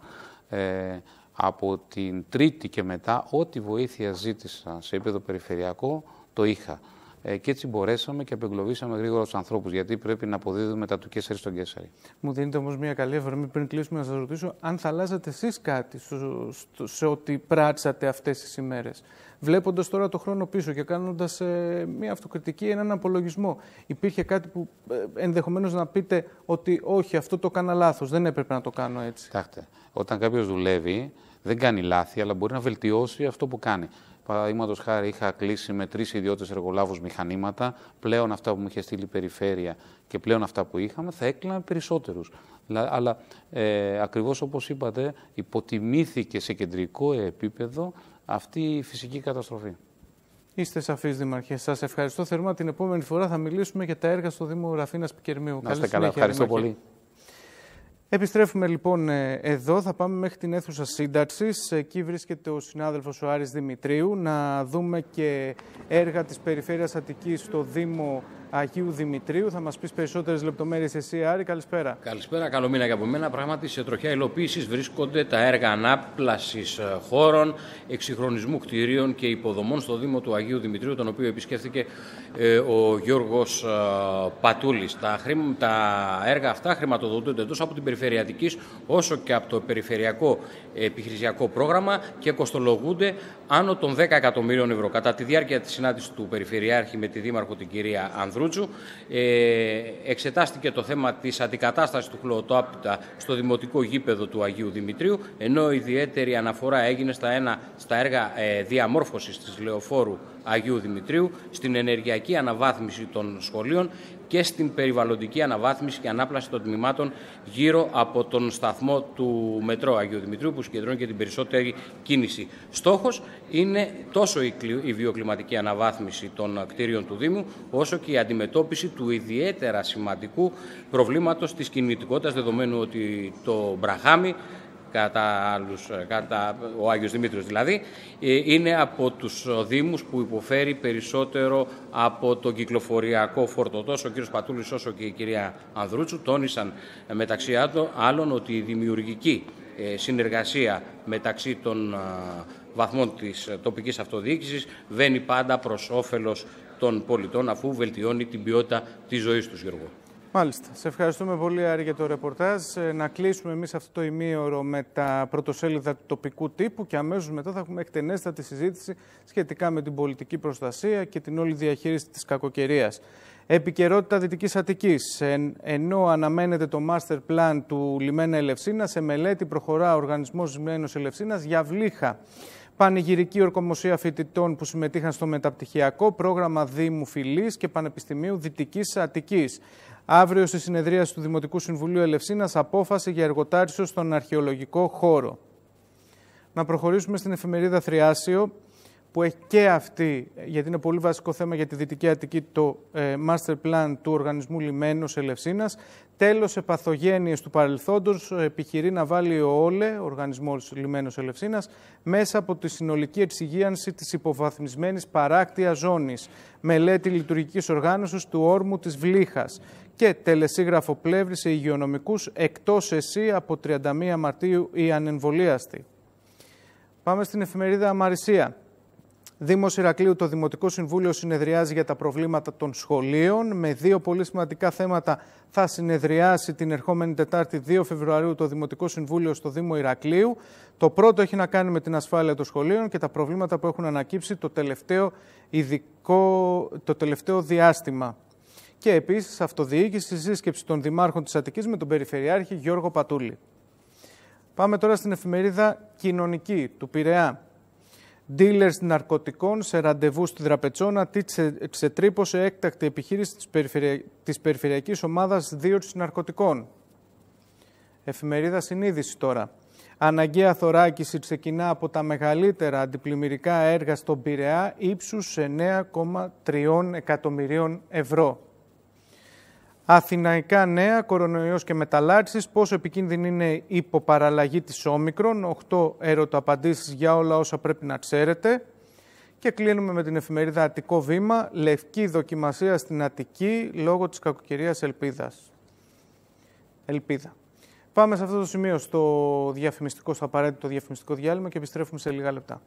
ε, από την Τρίτη και μετά, ό,τι βοήθεια ζήτησα σε επίπεδο περιφερειακό, το είχα. Ε, και έτσι μπορέσαμε και απεγκλωβίσαμε γρήγορα τους ανθρώπους, γιατί πρέπει να αποδίδουμε τα του Κέσσαρη στον Κέσσαρη. Μου δίνετε όμως μια καλή αφορμή πριν κλείσουμε να σας ρωτήσω αν θα αλλάζατε εσείς κάτι στο, στο, σε ό,τι πράξατε αυτές τις ημέρες. Βλέποντας τώρα το χρόνο πίσω και κάνοντας ε, μια αυτοκριτική, έναν απολογισμό, υπήρχε κάτι που ε, ενδεχομένως να πείτε ότι όχι, αυτό το κάνα λάθος, δεν έπρεπε να το κάνω έτσι. Κοιτάξτε, όταν κάποιος δουλεύει, δεν κάνει λάθη, αλλά μπορεί να βελτιώσει αυτό που κάνει. Παραδείγματος χάρη, είχα κλείσει με τρεις ιδιώτες εργολάβους μηχανήματα. Πλέον αυτά που μου είχε στείλει η περιφέρεια και πλέον αυτά που είχαμε, θα έκλειναν περισσότερους. Αλλά ε, ακριβώς όπως είπατε, υποτιμήθηκε σε κεντρικό επίπεδο αυτή η φυσική καταστροφή. Είστε σαφείς, Δήμαρχε. Σας ευχαριστώ θερμά. Την επόμενη φορά θα μιλήσουμε για τα έργα στο Δήμο Ραφίνας Πικερμείου. Να είστε καλά. Ευχαριστώ πολύ. Επιστρέφουμε λοιπόν εδώ, θα πάμε μέχρι την αίθουσα σύνταξης. Εκεί βρίσκεται ο συνάδελφος ο Άρης Δημητρίου, να δούμε και έργα της Περιφέρειας Αττικής στο Δήμο Αγίου Δημητρίου. Θα μας πεις περισσότερες λεπτομέρειες εσύ, Άρη. Καλησπέρα. Καλησπέρα, καλό μήνα και από μένα. Πράγματι, σε τροχιά υλοποίησης βρίσκονται τα έργα ανάπλασης χώρων, εξυγχρονισμού κτηρίων και υποδομών στο Δήμο του Αγίου Δημητρίου, τον οποίο επισκέφθηκε ε, ο Γιώργος ε, Πατούλης. Τα, χρήμα, τα έργα αυτά χρηματοδοτούνται τόσο από την Περιφερειατικής όσο και από το Περιφερειακό Επιχειρησιακό Πρόγραμμα και κοστολογούνται άνω των δέκα εκατομμυρίων ευρώ. Κατά τη διάρκεια της συνάντησης του Περιφερειάρχη με τη Δήμαρχο την κυρία Ανδρούτσου, ε, εξετάστηκε το θέμα της αντικατάστασης του χλωοτάπητα στο δημοτικό γήπεδο του Αγίου Δημητρίου, ενώ ιδιαίτερη αναφορά έγινε στα, ένα, στα έργα ε, διαμόρφωσης της λεωφόρου Αγίου Δημητρίου, στην ενεργειακή αναβάθμιση των σχολείων και στην περιβαλλοντική αναβάθμιση και ανάπλαση των τμήματων γύρω από τον σταθμό του μετρό Αγίου Δημητρίου, που συγκεντρώνει και την περισσότερη κίνηση. Στόχος είναι τόσο η βιοκλιματική αναβάθμιση των κτίριων του Δήμου, όσο και η αντιμετώπιση του ιδιαίτερα σημαντικού προβλήματος της κινητικότητας, δεδομένου ότι το Μπραχάμι, κατά άλλους, κατά ο Άγιος Δημήτριος δηλαδή, είναι από τους δήμους που υποφέρει περισσότερο από τον κυκλοφοριακό φόρτο. Τόσο ο κύριος Πατούλης όσο και η κυρία Ανδρούτσου τόνισαν μεταξύ άλλων ότι η δημιουργική συνεργασία μεταξύ των βαθμών της τοπικής αυτοδιοίκησης βαίνει πάντα προς όφελος των πολιτών, αφού βελτιώνει την ποιότητα της ζωής τους, Γιώργο. Μάλιστα. Σε ευχαριστούμε πολύ, Άρη, για το ρεπορτάζ. Να κλείσουμε εμείς αυτό το ημίωρο με τα πρωτοσέλιδα του τοπικού τύπου και αμέσως μετά θα έχουμε εκτενέστατη συζήτηση σχετικά με την πολιτική προστασία και την όλη διαχείριση της κακοκαιρίας. Επικαιρότητα Δυτικής Αττικής. Εν, ενώ αναμένεται το master plan του Λιμένα Ελευσίνα, σε μελέτη προχωρά ο οργανισμός Λιμένος Ελευσίνας για Βλήχα. Πανηγυρική ορκομοσία φοιτητών που συμμετείχαν στο μεταπτυχιακό πρόγραμμα Δήμου Φυλής και Πανεπιστημίου Δυτικής Αττικής. Αύριο στη συνεδρίαση του Δημοτικού Συμβουλίου Ελευσίνας απόφαση για εργοτάξιο στον αρχαιολογικό χώρο. Να προχωρήσουμε στην εφημερίδα Θριάσιο, που έχει και αυτή, γιατί είναι πολύ βασικό θέμα για τη Δυτική Αττική, το ε, master plan του οργανισμού Λιμένος Ελευσίνας. Τέλος σε παθογένειες του παρελθόντος, επιχειρεί να βάλει ο ΟΛΕ, ο οργανισμός Λιμένος Ελευσίνας, μέσα από τη συνολική εξυγίανση της υποβαθμισμένης παράκτιας ζώνης. Μελέτη λειτουργικής οργάνωσης του όρμου της Βλήχας. Και τελεσίγραφο πλεύρη σε υγειονομικούς εκτός ΕΣΥ από τριάντα μία Μαρτίου οι ανεμβολίαστοι. Πάμε στην εφημερίδα Αμαρισία. Δήμος Ηρακλείου, το Δημοτικό Συμβούλιο συνεδριάζει για τα προβλήματα των σχολείων. Με δύο πολύ σημαντικά θέματα θα συνεδριάσει την ερχόμενη Τετάρτη δύο Φεβρουαρίου το Δημοτικό Συμβούλιο στο Δήμο Ηρακλείου. Το πρώτο έχει να κάνει με την ασφάλεια των σχολείων και τα προβλήματα που έχουν ανακύψει το τελευταίο, ειδικό, το τελευταίο διάστημα. Και επίσης αυτοδιοίκηση, σύσκεψη των δημάρχων της Αττικής με τον Περιφερειάρχη Γιώργο Πατούλη. Πάμε τώρα στην εφημερίδα Κοινωνική του Πειραιά. Ντίλερς ναρκωτικών σε ραντεβού στη Δραπετσόνα, τι ξετρύπωσε έκτακτη επιχείρηση της, περιφερεια... της Περιφερειακής Ομάδας Δίωξης Ναρκωτικών. Εφημερίδα Συνείδηση τώρα. Αναγκαία θωράκιση ξεκινά από τα μεγαλύτερα αντιπλημμυρικά έργα στον Πειραιά ύψους εννέα κόμμα τρία εκατομμυρίων ευρώ. Αθηναϊκά νέα, κορονοϊός και μεταλλάξεις, πόσο επικίνδυνη είναι η υποπαραλλαγή της Όμικρον, οκτώ ερωτοαπαντήσεις για όλα όσα πρέπει να ξέρετε. Και κλείνουμε με την εφημερίδα Αττικό Βήμα, λευκή δοκιμασία στην Αττική λόγω της κακοκαιρίας Ελπίδας. Ελπίδα. Πάμε σε αυτό το σημείο στο διαφημιστικό, στο απαραίτητο διαφημιστικό διάλειμμα και επιστρέφουμε σε λίγα λεπτά.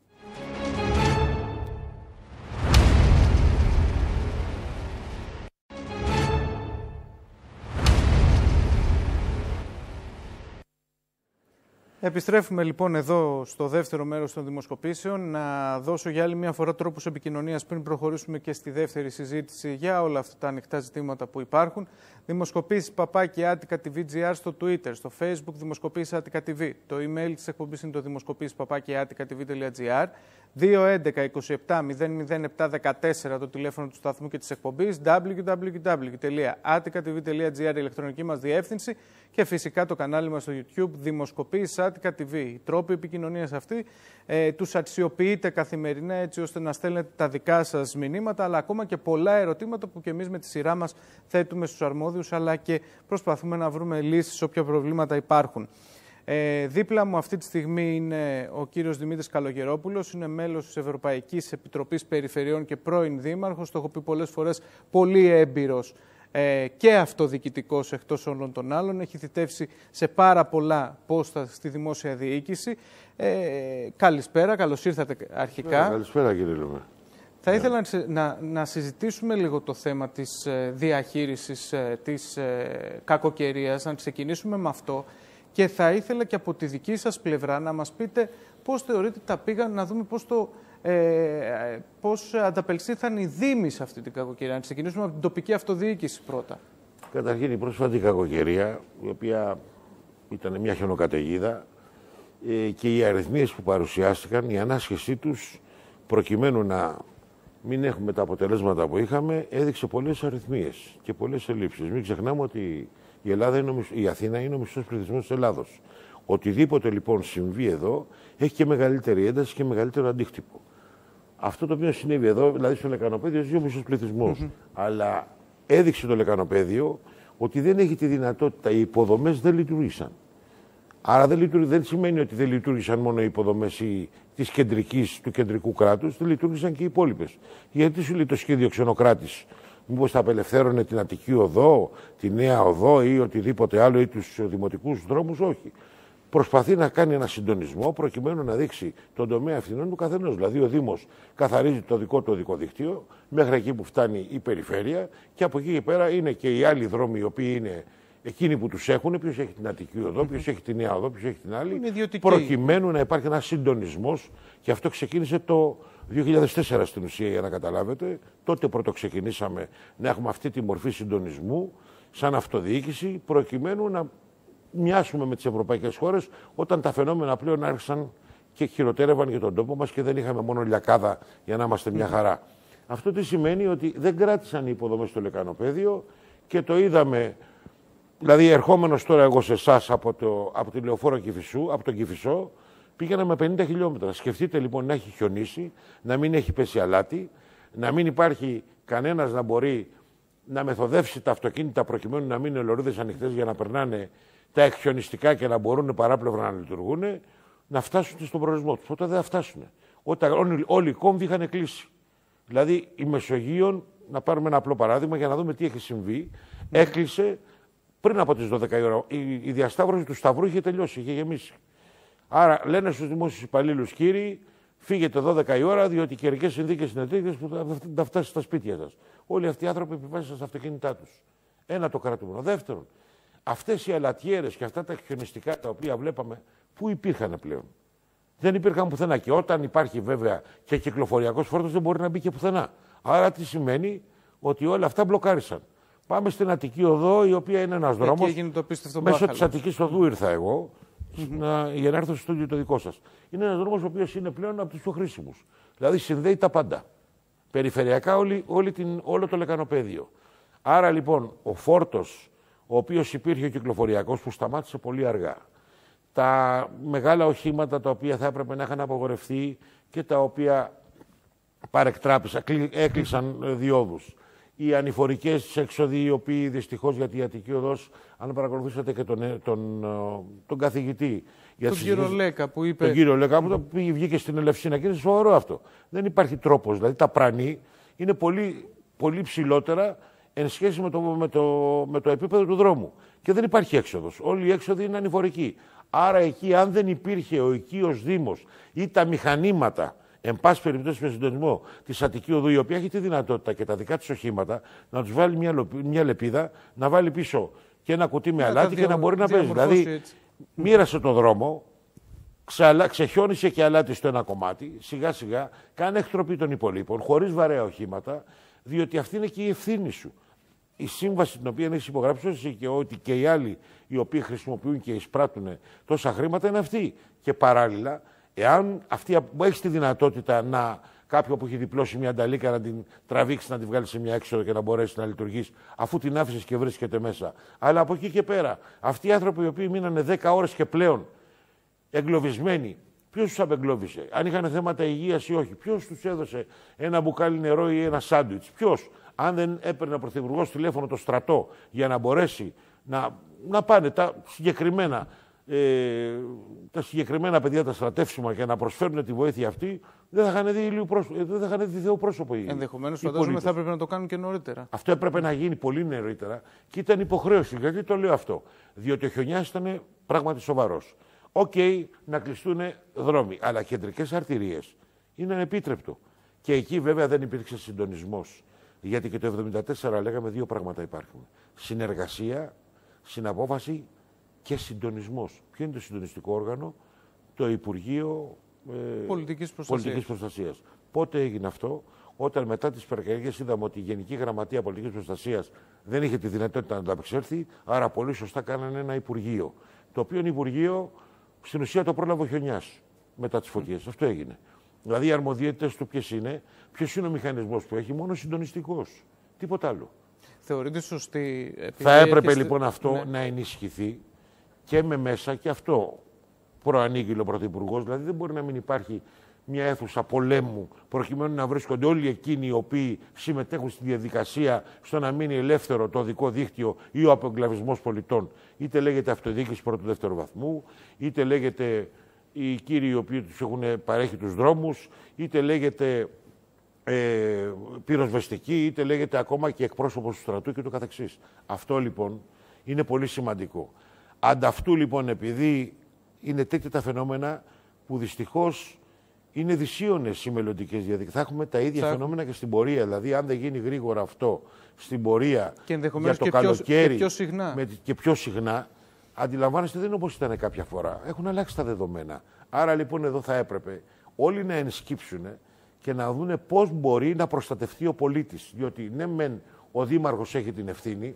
Επιστρέφουμε λοιπόν εδώ στο δεύτερο μέρος των δημοσκοπήσεων. Να δώσω για άλλη μια φορά τρόπους επικοινωνίας πριν προχωρήσουμε και στη δεύτερη συζήτηση για όλα αυτά τα ανοιχτά ζητήματα που υπάρχουν. Δημοσκοπήσεις παπάκι Attica τι βι τζι αρ στο Twitter, στο Facebook Δημοσκοπήσεις Attica τι βι. Το email της εκπομπής είναι το δημοσκοπήσεις παπάκι attica t v τελεία g r. δύο έντεκα είκοσι επτά μηδέν μηδέν επτά δεκατέσσερα το τηλέφωνο του σταθμού και της εκπομπής, double-u double-u double-u τελεία attica t v τελεία g r η ηλεκτρονική μας διεύθυνση και φυσικά το κανάλι μας στο YouTube Δημοσκοπήσεις Attica τι βι. Οι τρόποι επικοινωνίας αυτοί ε, τους αξιοποιείτε καθημερινά έτσι ώστε να στέλνετε τα δικά σας μηνύματα, αλλά ακόμα και πολλά ερωτήματα που και εμείς με τη σειρά μας θέτουμε στους αρμόδιους, αλλά και προσπαθούμε να βρούμε λύσεις σε όποια προβλήματα υπάρχουν. Ε, δίπλα μου αυτή τη στιγμή είναι ο κύριος Δημήτρης Καλογερόπουλος, είναι μέλος της Ευρωπαϊκής Επιτροπής Περιφερειών και πρώην δήμαρχος, το έχω πει πολλές φορές, πολύ έμπειρος ε, και αυτοδιοικητικός εκτός όλων των άλλων, έχει θητεύσει σε πάρα πολλά πόστα στη δημόσια διοίκηση. Ε, καλησπέρα, καλώς ήρθατε αρχικά. Ε, καλησπέρα κύριε Λεμέ. Θα ήθελα να, να συζητήσουμε λίγο το θέμα της ε, διαχείρισης ε, της ε, κακοκαιρίας, να ξεκινήσουμε με αυτό. Και θα ήθελα και από τη δική σας πλευρά να μας πείτε πώς θεωρείτε τα πήγαν, να δούμε πώς, το, ε, πώς ανταπεξήλθαν οι δήμοι σε αυτή την κακοκαιρία. Να ξεκινήσουμε από την τοπική αυτοδιοίκηση πρώτα. Καταρχήν η πρόσφατη κακοκαιρία, η οποία ήταν μια χιονοκαταιγίδα ε, και οι αριθμίες που παρουσιάστηκαν, η ανάσχεσή τους προκειμένου να μην έχουμε τα αποτελέσματα που είχαμε, έδειξε πολλές αριθμίες και πολλές ελλείψεις. Μην ξεχνάμε ότι η, Ελλάδα είναι ο, η Αθήνα είναι ο μισός πληθυσμός της Ελλάδος. Οτιδήποτε λοιπόν συμβεί εδώ έχει και μεγαλύτερη ένταση και μεγαλύτερο αντίκτυπο. Αυτό το οποίο συνέβη εδώ, δηλαδή στο Λεκανοπέδιο, ζει ο μισός πληθυσμός. Mm-hmm. Αλλά έδειξε το Λεκανοπέδιο ότι δεν έχει τη δυνατότητα, οι υποδομές δεν λειτουργήσαν. Άρα δεν, λειτουργ, δεν σημαίνει ότι δεν λειτουργήσαν μόνο οι υποδομές της κεντρικής, του κεντρικού κράτους, δεν λειτουργήσαν και οι υπόλοιπες. Γιατί σου λέει το σχέδιο ξενοκράτης, μήπως θα απελευθέρωνε την Αττική Οδό, τη Νέα Οδό ή οτιδήποτε άλλο ή τους δημοτικούς δρόμους? Όχι. Προσπαθεί να κάνει ένα συντονισμό προκειμένου να δείξει τον τομέα ευθυνών του καθενός. Δηλαδή ο Δήμος καθαρίζει το δικό του οδικό δίκτυο μέχρι εκεί που φτάνει η περιφέρεια και από εκεί και πέρα είναι και οι άλλοι δρόμοι οι οποίοι είναι εκείνοι που τους έχουν, ποιος έχει την Αττική Οδό, ποιος έχει τη Νέα Οδό, ποιος έχει την άλλη, προκειμένου να υπάρχει ένας συντονισμός και αυτό ξεκίνησε το δύο χιλιάδες τέσσερα στην ουσία, για να καταλάβετε. Τότε πρώτο ξεκινήσαμε να έχουμε αυτή τη μορφή συντονισμού σαν αυτοδιοίκηση, προκειμένου να μοιάσουμε με τις ευρωπαϊκές χώρες όταν τα φαινόμενα πλέον άρχισαν και χειροτέρευαν για τον τόπο μας και δεν είχαμε μόνο λιακάδα για να είμαστε μια χαρά. Αυτό τι σημαίνει? Ότι δεν κράτησαν οι υποδομές στο Λεκανοπέδιο και το είδαμε. Δηλαδή, ερχόμενος τώρα εγώ σε εσάς από, το, από τη Λεωφόρο Κηφισού, από τον Κηφισό, πήγαινα με πενήντα χιλιόμετρα. Σκεφτείτε λοιπόν να έχει χιονίσει, να μην έχει πέσει αλάτι, να μην υπάρχει κανένας να μπορεί να μεθοδεύσει τα αυτοκίνητα προκειμένου να μην είναι λωρίδες ανοιχτές για να περνάνε τα εκχιονιστικά και να μπορούν παράπλευρα να λειτουργούν, να φτάσουν στον προορισμό τους. Όταν δεν θα φτάσουν. Όταν όλοι, όλοι οι κόμβοι είχαν κλείσει. Δηλαδή, η Μεσογείων, να πάρουμε ένα απλό παράδειγμα για να δούμε τι έχει συμβεί, έκλεισε. Πριν από τις δώδεκα η ώρα, η, η διασταύρωση του Σταυρού είχε τελειώσει, είχε γεμίσει. Άρα λένε στους δημόσιους υπαλλήλους, κύριοι, φύγετε δώδεκα η ώρα, διότι οι καιρικές συνθήκες είναι τέτοιες που θα, θα φτάσει στα σπίτια σας. Όλοι αυτοί οι άνθρωποι επιβάσισαν στα αυτοκίνητά τους. Ένα το κρατούμενο. Δεύτερον, αυτές οι αλατιέρες και αυτά τα χιονιστικά τα οποία βλέπαμε, πού υπήρχαν πλέον? Δεν υπήρχαν πουθενά. Και όταν υπάρχει βέβαια και κυκλοφοριακός φόρτος, δεν μπορεί να μπει και πουθενά. Άρα τι σημαίνει? Ότι όλα αυτά μπλοκάρισαν. Πάμε στην Αττική Οδό, η οποία είναι ένας δρόμος. Μέσω της Αττικής Οδού ήρθα εγώ mm-hmm. να, για να έρθω στο στούντιο το δικό σας. Είναι ένας δρόμος ο οποίος είναι πλέον από τους πιο χρήσιμους. Δηλαδή συνδέει τα πάντα. Περιφερειακά όλη, όλη την, όλο το Λεκανοπέδιο. Άρα λοιπόν ο φόρτος, ο οποίος υπήρχε ο κυκλοφοριακός που σταμάτησε πολύ αργά, τα μεγάλα οχήματα τα οποία θα έπρεπε να είχαν απογορευτεί και τα οποία παρεκτράπησαν, έκλεισαν διόδους. Οι ανηφορικές έξοδοι, οι οποίοι δυστυχώς για τη Αττική Οδός, αν παρακολουθήσατε και τον, τον, τον καθηγητή. Τον κύριο Λέκα που είπε. Τον κύριο Λέκα που πήγε, βγήκε στην Ελευσίνα και είναι σοβαρό αυτό. Δεν υπάρχει τρόπος. Δηλαδή τα πρανή είναι πολύ, πολύ ψηλότερα εν σχέση με το, με, το, με το επίπεδο του δρόμου. Και δεν υπάρχει έξοδος. Όλοι οι έξοδοι είναι ανηφορικοί. Άρα εκεί, αν δεν υπήρχε ο οικείος Δήμος ή τα μηχανήματα, εν πάση περιπτώσει με συντονισμό τη Αττική Οδού, η οποία έχει τη δυνατότητα και τα δικά της οχήματα να τους βάλει μια, μια λεπίδα, να βάλει πίσω και ένα κουτί με αλάτι και να μπορεί να παίζει. Δηλαδή, έτσι. Μοίρασε το δρόμο, ξαλα, ξεχιόνισε και αλάτι στο ένα κομμάτι, σιγά σιγά, κάνε εκτροπή των υπολείπων, χωρίς βαρέα οχήματα, διότι αυτή είναι και η ευθύνη σου. Η σύμβαση την οποία έχει υπογράψει εσύ και ότι και οι άλλοι οι οποίοι χρησιμοποιούν και εισπράττουν τόσα χρήματα είναι αυτοί. Και παράλληλα, εάν αυτή έχει τη δυνατότητα να κάποιο που έχει διπλώσει μια ανταλίκα να την τραβήξει, να την βγάλει σε μια έξοδο και να μπορέσει να λειτουργήσει, αφού την άφησε και βρίσκεται μέσα. Αλλά από εκεί και πέρα, αυτοί οι άνθρωποι οι οποίοι μείνανε δέκα ώρες και πλέον εγκλωβισμένοι, ποιος τους απεγκλώβησε, αν είχαν θέματα υγείας ή όχι, ποιος τους έδωσε ένα μπουκάλι νερό ή ένα σάντουιτς, ποιος, αν δεν έπαιρνε ο Πρωθυπουργός τηλέφωνο το στρατό για να μπορέσει να, να πάνε τα συγκεκριμένα. Ε, τα συγκεκριμένα παιδιά τα στρατεύσιμα και να προσφέρουν τη βοήθεια αυτή, δεν θα είχαν δει, πρόσωπο, δεν θα είχαν δει Θεό πρόσωπο. Ενδεχομένως φαντάζομαι θα έπρεπε να το κάνουν και νωρίτερα. Αυτό έπρεπε να γίνει πολύ νωρίτερα και ήταν υποχρέωση. Γιατί το λέω αυτό? Διότι ο χιονιάς ήταν πράγματι σοβαρός. Οκ, okay, να κλειστούν δρόμοι, αλλά κεντρικές αρτηρίες είναι ανεπίτρεπτο. Και εκεί βέβαια δεν υπήρξε συντονισμός. Γιατί και το εβδομήντα τέσσερα λέγαμε δύο πράγματα υπάρχουν. Συνεργασία, συναπόφαση και συντονισμός. Ποιο είναι το συντονιστικό όργανο? Το Υπουργείο ε, Πολιτικής Προστασίας. Πολιτικής Προστασίας. Πότε έγινε αυτό? Όταν μετά τις πυρκαγιές είδαμε ότι η Γενική Γραμματεία Πολιτικής Προστασίας δεν είχε τη δυνατότητα να ανταπεξέλθει, άρα πολύ σωστά κάνανε ένα Υπουργείο. Το οποίο Υπουργείο στην ουσία το πρόλαβε ο χιονιάς μετά τις φωτιές. Mm. Αυτό έγινε. Δηλαδή οι αρμοδιότητες του ποιες είναι, ποιος είναι ο μηχανισμός που έχει? Μόνο συντονιστικός. Τίποτα άλλο. Θεωρείτε σωστή? Θα έπρεπε έχετε... λοιπόν αυτό ναι. να ενισχυθεί και με μέσα και αυτό προανήγγειλε ο Πρωθυπουργός. Δηλαδή δεν μπορεί να μην υπάρχει μια αίθουσα πολέμου προκειμένου να βρίσκονται όλοι εκείνοι οι οποίοι συμμετέχουν στη διαδικασία στο να μείνει ελεύθερο το οδικό δίκτυο ή ο αποεγκλαβισμός πολιτών. Είτε λέγεται αυτοδιοίκηση πρώτου-δεύτερου βαθμού, είτε λέγεται οι κύριοι οι οποίοι τους έχουν παρέχει τους δρόμους, είτε λέγεται ε, πυροσβεστική, είτε λέγεται ακόμα και εκπρόσωπος του στρατού και το καθεξής. Αυτό λοιπόν είναι πολύ σημαντικό. Ανταυτού λοιπόν, επειδή είναι τέτοια τα φαινόμενα που δυστυχώς είναι δυσίωνες οι μελλοντικές διαδικασίες. Θα έχουμε τα ίδια θα... φαινόμενα και στην πορεία. Δηλαδή, αν δεν γίνει γρήγορα αυτό στην πορεία και για το και καλοκαίρι πιο, και, πιο συχνά. Με, και πιο συχνά, αντιλαμβάνεστε, δεν είναι όπως ήταν κάποια φορά. Έχουν αλλάξει τα δεδομένα. Άρα λοιπόν εδώ θα έπρεπε όλοι να ενσκύψουν και να δούνε πώς μπορεί να προστατευτεί ο πολίτης. Διότι ναι, μεν ο Δήμαρχος έχει την ευθύνη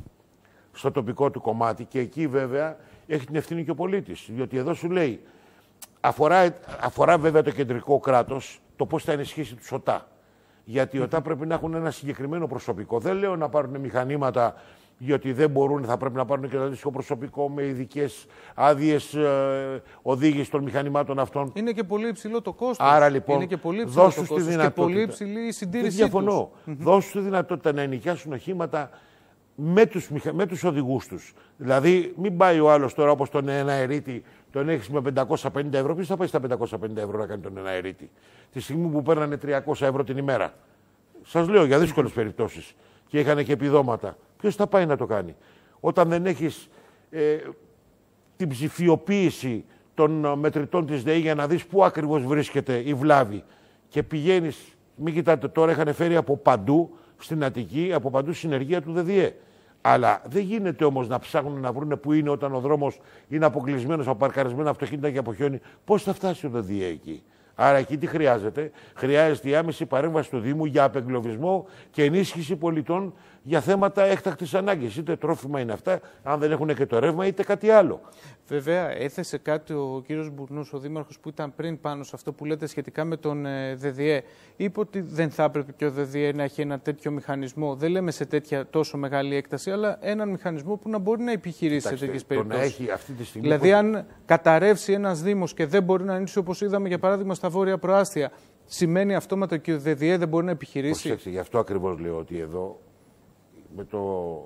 στο τοπικό του κομμάτι και εκεί βέβαια έχει την ευθύνη και ο πολίτης. Διότι εδώ σου λέει, αφορά, αφορά βέβαια το κεντρικό κράτος το πώς θα ενισχύσει τους ΟΤΑ. Γιατί οι ΟΤΑ πρέπει να έχουν ένα συγκεκριμένο προσωπικό. Δεν λέω να πάρουν μηχανήματα, γιατί δεν μπορούν, θα πρέπει να πάρουν και το αντίστοιχο προσωπικό με ειδικές άδειες ε, οδήγηση των μηχανημάτων αυτών. Είναι και πολύ υψηλό το κόστος. Άρα λοιπόν, είναι και πολύ υψηλό δώσ' το τους κόστος τη δυνατότητα. Και πολύ υψηλή η συντήρησή δεν διαφωνώ. τους. Δώσ' τους τη δυνατότητα να ενοικιάσουν οχήματα με τους, με τους οδηγούς τους. Δηλαδή, μην πάει ο άλλος τώρα όπως τον εναερίτη, τον έχεις με πεντακόσια πενήντα ευρώ. Ποιος θα πάει στα πεντακόσια πενήντα ευρώ να κάνει τον εναερίτη? Τη στιγμή που παίρνανε τριακόσια ευρώ την ημέρα. Σας λέω για δύσκολες περιπτώσεις. Και είχαν και επιδόματα. Ποιος θα πάει να το κάνει? Όταν δεν έχεις ε, την ψηφιοποίηση των μετρητών της ΔΕΗ για να δεις πού ακριβώς βρίσκεται η βλάβη και πηγαίνεις, μην κοιτάτε τώρα, είχαν φέρει από παντού στην Αττική, από παντού συνεργεία του ΔΔΕ. Αλλά δεν γίνεται όμως να ψάχνουν να βρουν πού είναι όταν ο δρόμος είναι αποκλεισμένος από παρκαρισμένα αυτοκίνητα και από χιόνι. Πώς θα φτάσει ο ΔΔΕ εκεί? Άρα εκεί τι χρειάζεται? Χρειάζεται η άμεση παρέμβαση του Δήμου για απεγκλωβισμό και ενίσχυση πολιτών για θέματα έκτακτης ανάγκης. Είτε τρόφιμα είναι αυτά, αν δεν έχουν και το ρεύμα, είτε κάτι άλλο. Βέβαια, έθεσε κάτι ο κύριος Μπουρνούς, ο δήμαρχος που ήταν πριν πάνω σε αυτό που λέτε σχετικά με τον ε, ΔΔΕ. Είπε ότι δεν θα έπρεπε και ο ΔΔΕ να έχει ένα τέτοιο μηχανισμό. Δεν λέμε σε τέτοια τόσο μεγάλη έκταση, αλλά έναν μηχανισμό που να μπορεί να επιχειρήσει σε τέτοιες περιπτώσεις. Αυτή τη στιγμή δηλαδή, που... αν καταρρεύσει ένας Δήμος και δεν μπορεί να ανοίξει, όπως είδαμε για παράδειγμα στα βόρεια προάστια, σημαίνει αυτόματα και ο ΔΔΕ δεν μπορεί να επιχειρήσει. Προσέξτε, γι' αυτό ακριβώς λέω ότι εδώ με το,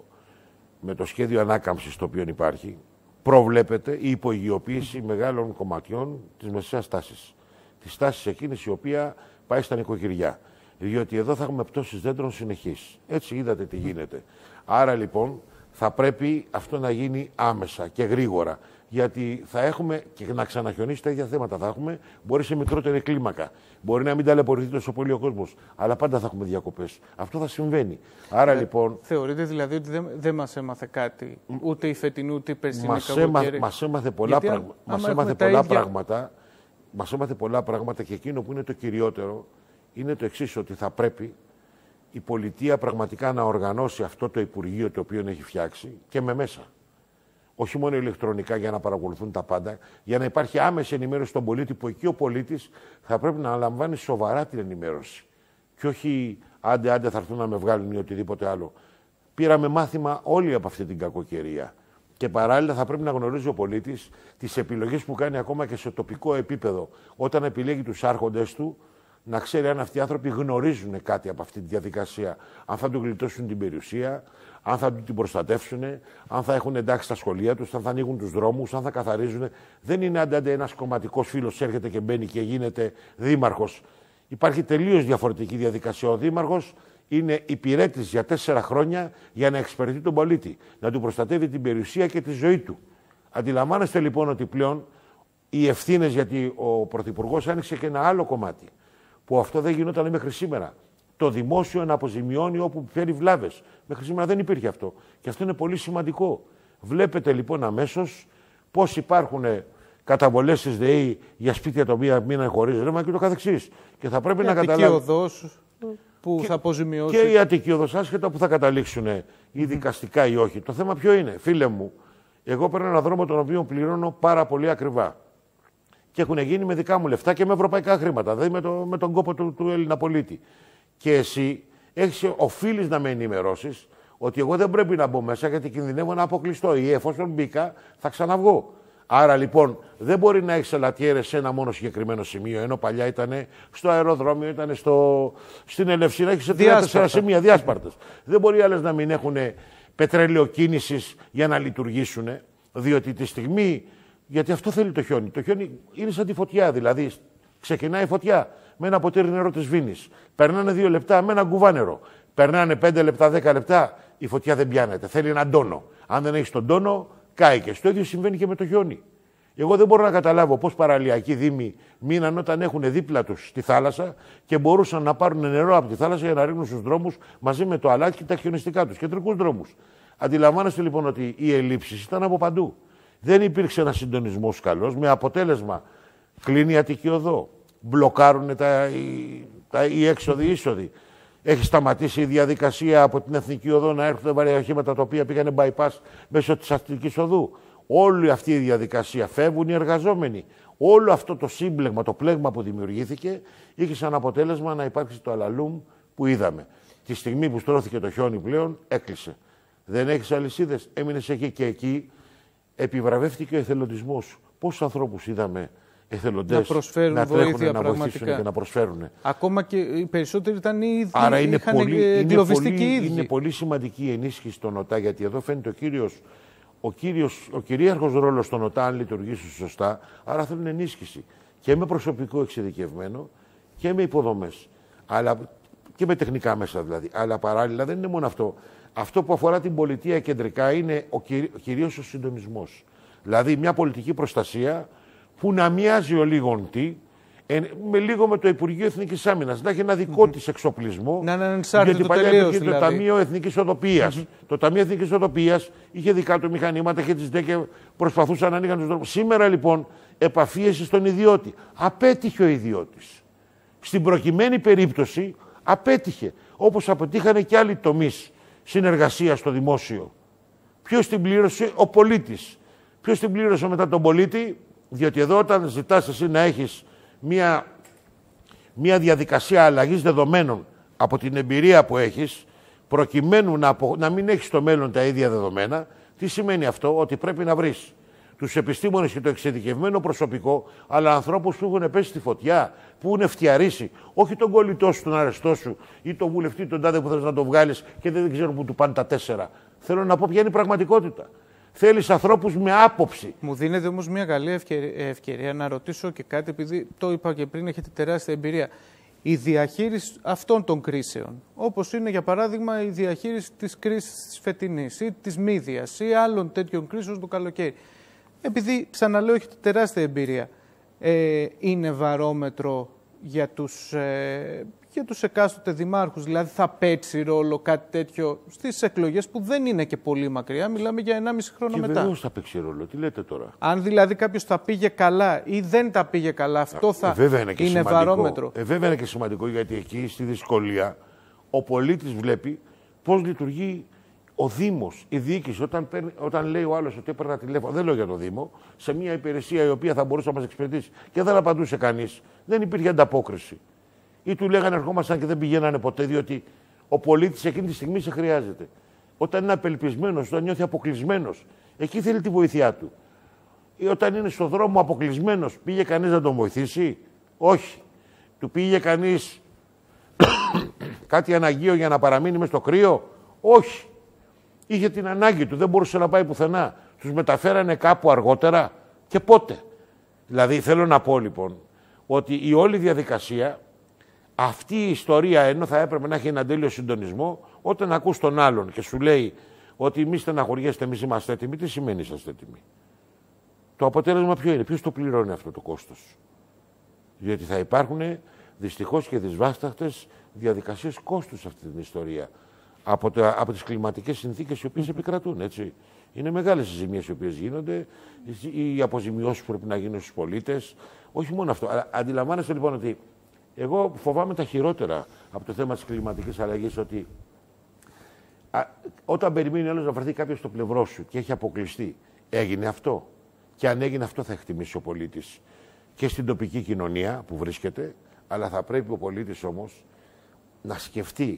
με το σχέδιο ανάκαμψης το οποίο υπάρχει, προβλέπεται η υποηγειοποίηση μεγάλων κομματιών της μεσαίας τάσης. Της τάσης εκείνης η οποία πάει στα νοικοκυριά. Διότι εδώ θα έχουμε πτώσεις δέντρων συνεχής. Έτσι είδατε τι γίνεται. Άρα λοιπόν θα πρέπει αυτό να γίνει άμεσα και γρήγορα. Γιατί θα έχουμε και να ξαναχιονίσει τα ίδια θέματα. Θα έχουμε, μπορεί σε μικρότερη κλίμακα. Μπορεί να μην ταλαιπωρηθεί τόσο πολύ ο κόσμος. Αλλά πάντα θα έχουμε διακοπές. Αυτό θα συμβαίνει. Άρα ε, λοιπόν. Θεωρείτε δηλαδή ότι δεν, δεν μας έμαθε κάτι ούτε η φετινή ούτε η περσινή καλοκαίρι? Μας έμαθε πολλά, πραγ... αν, μας έμαθε πολλά ίδια... πράγματα. Μας έμαθε πολλά πράγματα και εκείνο που είναι το κυριότερο είναι το εξής, ότι θα πρέπει η πολιτεία πραγματικά να οργανώσει αυτό το Υπουργείο το οποίο έχει φτιάξει και με μέσα. Όχι μόνο ηλεκτρονικά για να παρακολουθούν τα πάντα, για να υπάρχει άμεση ενημέρωση στον πολίτη, που εκεί ο πολίτης θα πρέπει να αναλαμβάνει σοβαρά την ενημέρωση. Και όχι άντε, άντε θα έρθουν να με βγάλουν ή οτιδήποτε άλλο. Πήραμε μάθημα όλοι από αυτή την κακοκαιρία. Και παράλληλα θα πρέπει να γνωρίζει ο πολίτης τις επιλογές που κάνει ακόμα και σε τοπικό επίπεδο. Όταν επιλέγει τους άρχοντες του, να ξέρει αν αυτοί οι άνθρωποι γνωρίζουν κάτι από αυτή τη διαδικασία. Αν θα του γλιτώσουν την περιουσία, αν θα την προστατεύσουν, αν θα έχουν εντάξει τα σχολεία τους, αν θα ανοίγουν τους δρόμους, αν θα καθαρίζουν. Δεν είναι αντάντε ένας κομματικός φίλος έρχεται και μπαίνει και γίνεται δήμαρχος. Υπάρχει τελείως διαφορετική διαδικασία. Ο δήμαρχος είναι υπηρέτης για τέσσερα χρόνια για να εξυπηρετεί τον πολίτη, να του προστατεύει την περιουσία και τη ζωή του. Αντιλαμβάνεστε λοιπόν ότι πλέον οι ευθύνες, γιατί ο Πρωθυπουργός άνοιξε και ένα άλλο κομμάτι, που αυτό δεν γινόταν μέχρι σήμερα. Το δημόσιο να αποζημιώνει όπου φέρει βλάβες. Μέχρι σήμερα δεν υπήρχε αυτό. Και αυτό είναι πολύ σημαντικό. Βλέπετε λοιπόν αμέσως πώς υπάρχουν καταβολές της ΔΕΗ για σπίτια τα οποία μείναν χωρίς ρεύμα και το καθεξής. Και θα πρέπει και να καταλάβει. Που και, θα αποζημιώσει. Και η Αττική Οδός, άσχετα που θα καταλήξουν ή δικαστικά ή όχι. Το θέμα ποιο είναι? Φίλε μου, εγώ παίρνω έναν δρόμο τον οποίο πληρώνω πάρα πολύ ακριβά. Και έχουν γίνει με δικά μου λεφτά και με ευρωπαϊκά χρήματα, δηλαδή με, το, με τον κόπο του, του Έλληνα πολίτη. Και εσύ έχεις, οφείλεις να με ενημερώσεις ότι εγώ δεν πρέπει να μπω μέσα γιατί κινδυνεύω να αποκλειστώ ή εφόσον μπήκα θα ξαναβγώ. Άρα λοιπόν δεν μπορεί να έχεις αλατιέρες σε ένα μόνο συγκεκριμένο σημείο, ενώ παλιά ήταν στο αεροδρόμιο, ήταν στο, στην Ελευσίνα, έχεις σε τρία-τέσσερα σημεία διάσπαρτες. Δεν μπορεί άλλες να μην έχουν πετρέλαιο κίνησης για να λειτουργήσουν, διότι τη στιγμή. Γιατί αυτό θέλει το χιόνι. Το χιόνι είναι σαν τη φωτιά. Δηλαδή, ξεκινάει η φωτιά με ένα ποτήρι νερό της Βίνης. Περνάνε δύο λεπτά με ένα κουβά νερό. Περνάνε πέντε λεπτά, δέκα λεπτά, η φωτιά δεν πιάνεται. Θέλει έναν τόνο. Αν δεν έχει τον τόνο, κάηκε. Το ίδιο συμβαίνει και με το χιόνι. Εγώ δεν μπορώ να καταλάβω πώς παραλιακοί δήμοι μείναν όταν έχουν δίπλα τους στη θάλασσα και μπορούσαν να πάρουν νερό από τη θάλασσα για να ρίχνουν στους δρόμους μαζί με το αλάτι και τα χιονιστικά τους, κεντρικούς δρόμους. Αντιλαμβάνεστε λοιπόν ότι οι ελλείψεις ήταν από παντού. Δεν υπήρξε ένα συντονισμός καλός, με αποτέλεσμα κλείνει η Αττική Οδό, μπλοκάρουν τα, οι, τα, οι έξοδοι είσοδοι. Έχει σταματήσει η διαδικασία από την Εθνική Οδό να έρχονται βαριά οχήματα τα οποία πήγανε bypass μέσω της Αττικής Οδού. Όλη αυτή η διαδικασία, φεύγουν οι εργαζόμενοι. Όλο αυτό το σύμπλεγμα, το πλέγμα που δημιουργήθηκε, είχε σαν αποτέλεσμα να υπάρξει το αλαλούμ που είδαμε. Τη στιγμή που στρώθηκε το χιόνι πλέον, έκλεισε. Δεν έχεις αλυσίδες, έμεινες εκεί και εκεί. Επιβραβεύτηκε ο εθελοντισμός. Πόσους ανθρώπους είδαμε εθελοντές να προσφέρουν να τρέχουν, βοήθεια, να βοηθήσουν και να προσφέρουν. Ακόμα και οι περισσότεροι ήταν οι ίδιοι. Άρα είναι πολύ, εγκλωβιστικοί είναι, ίδιοι. είναι πολύ σημαντική η ενίσχυση των ΟΤΑ, γιατί εδώ φαίνεται ο κύριος, ο, κύριος, ο κυρίαρχος ρόλος των ΟΤΑ, αν λειτουργήσει σωστά, άρα θέλουν ενίσχυση. Και με προσωπικό εξειδικευμένο και με υποδομές. Αλλά, και με τεχνικά μέσα δηλαδή. Αλλά παράλληλα δεν είναι μόνο αυτό. Αυτό που αφορά την πολιτεία κεντρικά είναι ο κυρί, κυρίως ο συντονισμός. Δηλαδή μια πολιτική προστασία που να μοιάζει ο λίγον τι, Ε, με λίγο με το Υπουργείο Εθνικής Άμυνας, να έχει ένα δικό mm-hmm. της εξοπλισμό. Να είναι ανεξάρτητο γιατί παλιά τελείως, υπήρχε δηλαδή. το Ταμείο Εθνικής Οδοποιίας. Mm-hmm. Το Ταμείο Εθνικής Οδοποιίας είχε δικά του μηχανήματα, είχε τις ΔΕ και προσπαθούσαν να ανοίγαν τους δρόμους. Σήμερα λοιπόν επαφίεση στον ιδιώτη. Απέτυχε ο ιδιώτης. Στην προκειμένη περίπτωση απέτυχε. Όπως αποτύχανε και άλλοι τομείς συνεργασίας στο δημόσιο. Ποιος την πλήρωσε? Ο πολίτης. Ποιος την πλήρωσε μετά τον πολίτη? Διότι εδώ όταν ζητάς εσύ να έχεις μια, μια διαδικασία αλλαγής δεδομένων από την εμπειρία που έχεις, προκειμένου να, απο, να μην έχεις στο μέλλον τα ίδια δεδομένα, τι σημαίνει αυτό? Ότι πρέπει να βρεις τους επιστήμονες και το εξειδικευμένο προσωπικό, αλλά ανθρώπους που έχουν πέσει στη φωτιά, που έχουν φτιαρίσει, όχι τον κολλητό σου, τον αρεστό σου ή τον βουλευτή, τον τάδε που θες να τον βγάλεις και δεν ξέρουν που του πάνε τα τέσσερα. Θέλω να πω ποια είναι η πραγματικότητα. Θέλεις ανθρώπους με άποψη. Μου δίνεται όμως μια καλή ευκαιρία, ευκαιρία να ρωτήσω και κάτι, επειδή το είπα και πριν, έχετε τεράστια εμπειρία. Η διαχείριση αυτών των κρίσεων, όπως είναι για παράδειγμα η διαχείριση της κρίσης της φετινής ή της μύδιας ή άλλων τέτοιων κρίσεων το καλοκαίρι. Επειδή, ξαναλέω, έχετε τεράστια εμπειρία, ε, είναι βαρόμετρο για τους, ε, για τους εκάστοτε δημάρχους? Δηλαδή θα παίξει ρόλο κάτι τέτοιο στις εκλογές που δεν είναι και πολύ μακριά, μιλάμε για ενάμιση χρόνο και μετά. Βεβαίως θα παίξει ρόλο, τι λέτε τώρα. Αν δηλαδή κάποιος τα πήγε καλά ή δεν τα πήγε καλά, αυτό θα ε, είναι, είναι βαρόμετρο. Ε, βέβαια είναι και σημαντικό, γιατί εκεί στη δυσκολία ο πολίτης βλέπει πώς λειτουργεί ο Δήμος, η διοίκηση. Όταν, όταν λέει ο άλλος ότι έπαιρνα τηλέφωνο, δεν λέω για το Δήμο, σε μια υπηρεσία η οποία θα μπορούσε να μας εξυπηρετήσει και δεν απαντούσε κανείς, δεν υπήρχε ανταπόκριση. Ή του λέγανε ερχόμασταν και δεν πηγαίνανε ποτέ, διότι ο πολίτης εκείνη τη στιγμή σε χρειάζεται. Όταν είναι απελπισμένος, όταν νιώθει αποκλεισμένος, εκεί θέλει τη βοήθειά του. Ή όταν είναι στον δρόμο αποκλεισμένος, πήγε κανείς να τον βοηθήσει? Όχι. Του πήγε κανείς κάτι αναγκαίο για να παραμείνει μες στο κρύο? Όχι. Είχε την ανάγκη του, δεν μπορούσε να πάει πουθενά. Τους μεταφέρανε κάπου αργότερα και πότε. Δηλαδή θέλω να πω λοιπόν ότι η όλη διαδικασία, αυτή η ιστορία, ενώ θα έπρεπε να έχει έναν τέλειο συντονισμό, όταν ακούς τον άλλον και σου λέει ότι μη στεναχωριέστε, εμείς είμαστε έτοιμοι, τι σημαίνει είσαστε έτοιμοι? Το αποτέλεσμα ποιο είναι? Ποιος το πληρώνει αυτό το κόστος? Διότι θα υπάρχουν δυστυχώς και δυσβάσταχτες διαδικασίες κόστους σε αυτή την ιστορία. Από, τα, από τις κλιματικές συνθήκες οι οποίες επικρατούν, έτσι. Είναι μεγάλες οι ζημίες οι οποίες γίνονται, οι αποζημιώσεις που πρέπει να γίνουν στους πολίτες. Όχι μόνο αυτό. Αλλά αντιλαμβάνεστε λοιπόν ότι εγώ φοβάμαι τα χειρότερα από το θέμα της κλιματικής αλλαγής, ότι α, όταν περιμένει άλλος να βρεθεί κάποιος στο πλευρό σου και έχει αποκλειστεί, έγινε αυτό. Και αν έγινε αυτό θα εκτιμήσει ο πολίτης και στην τοπική κοινωνία που βρίσκεται, αλλά θα πρέπει ο πολίτης όμως να σκεφτεί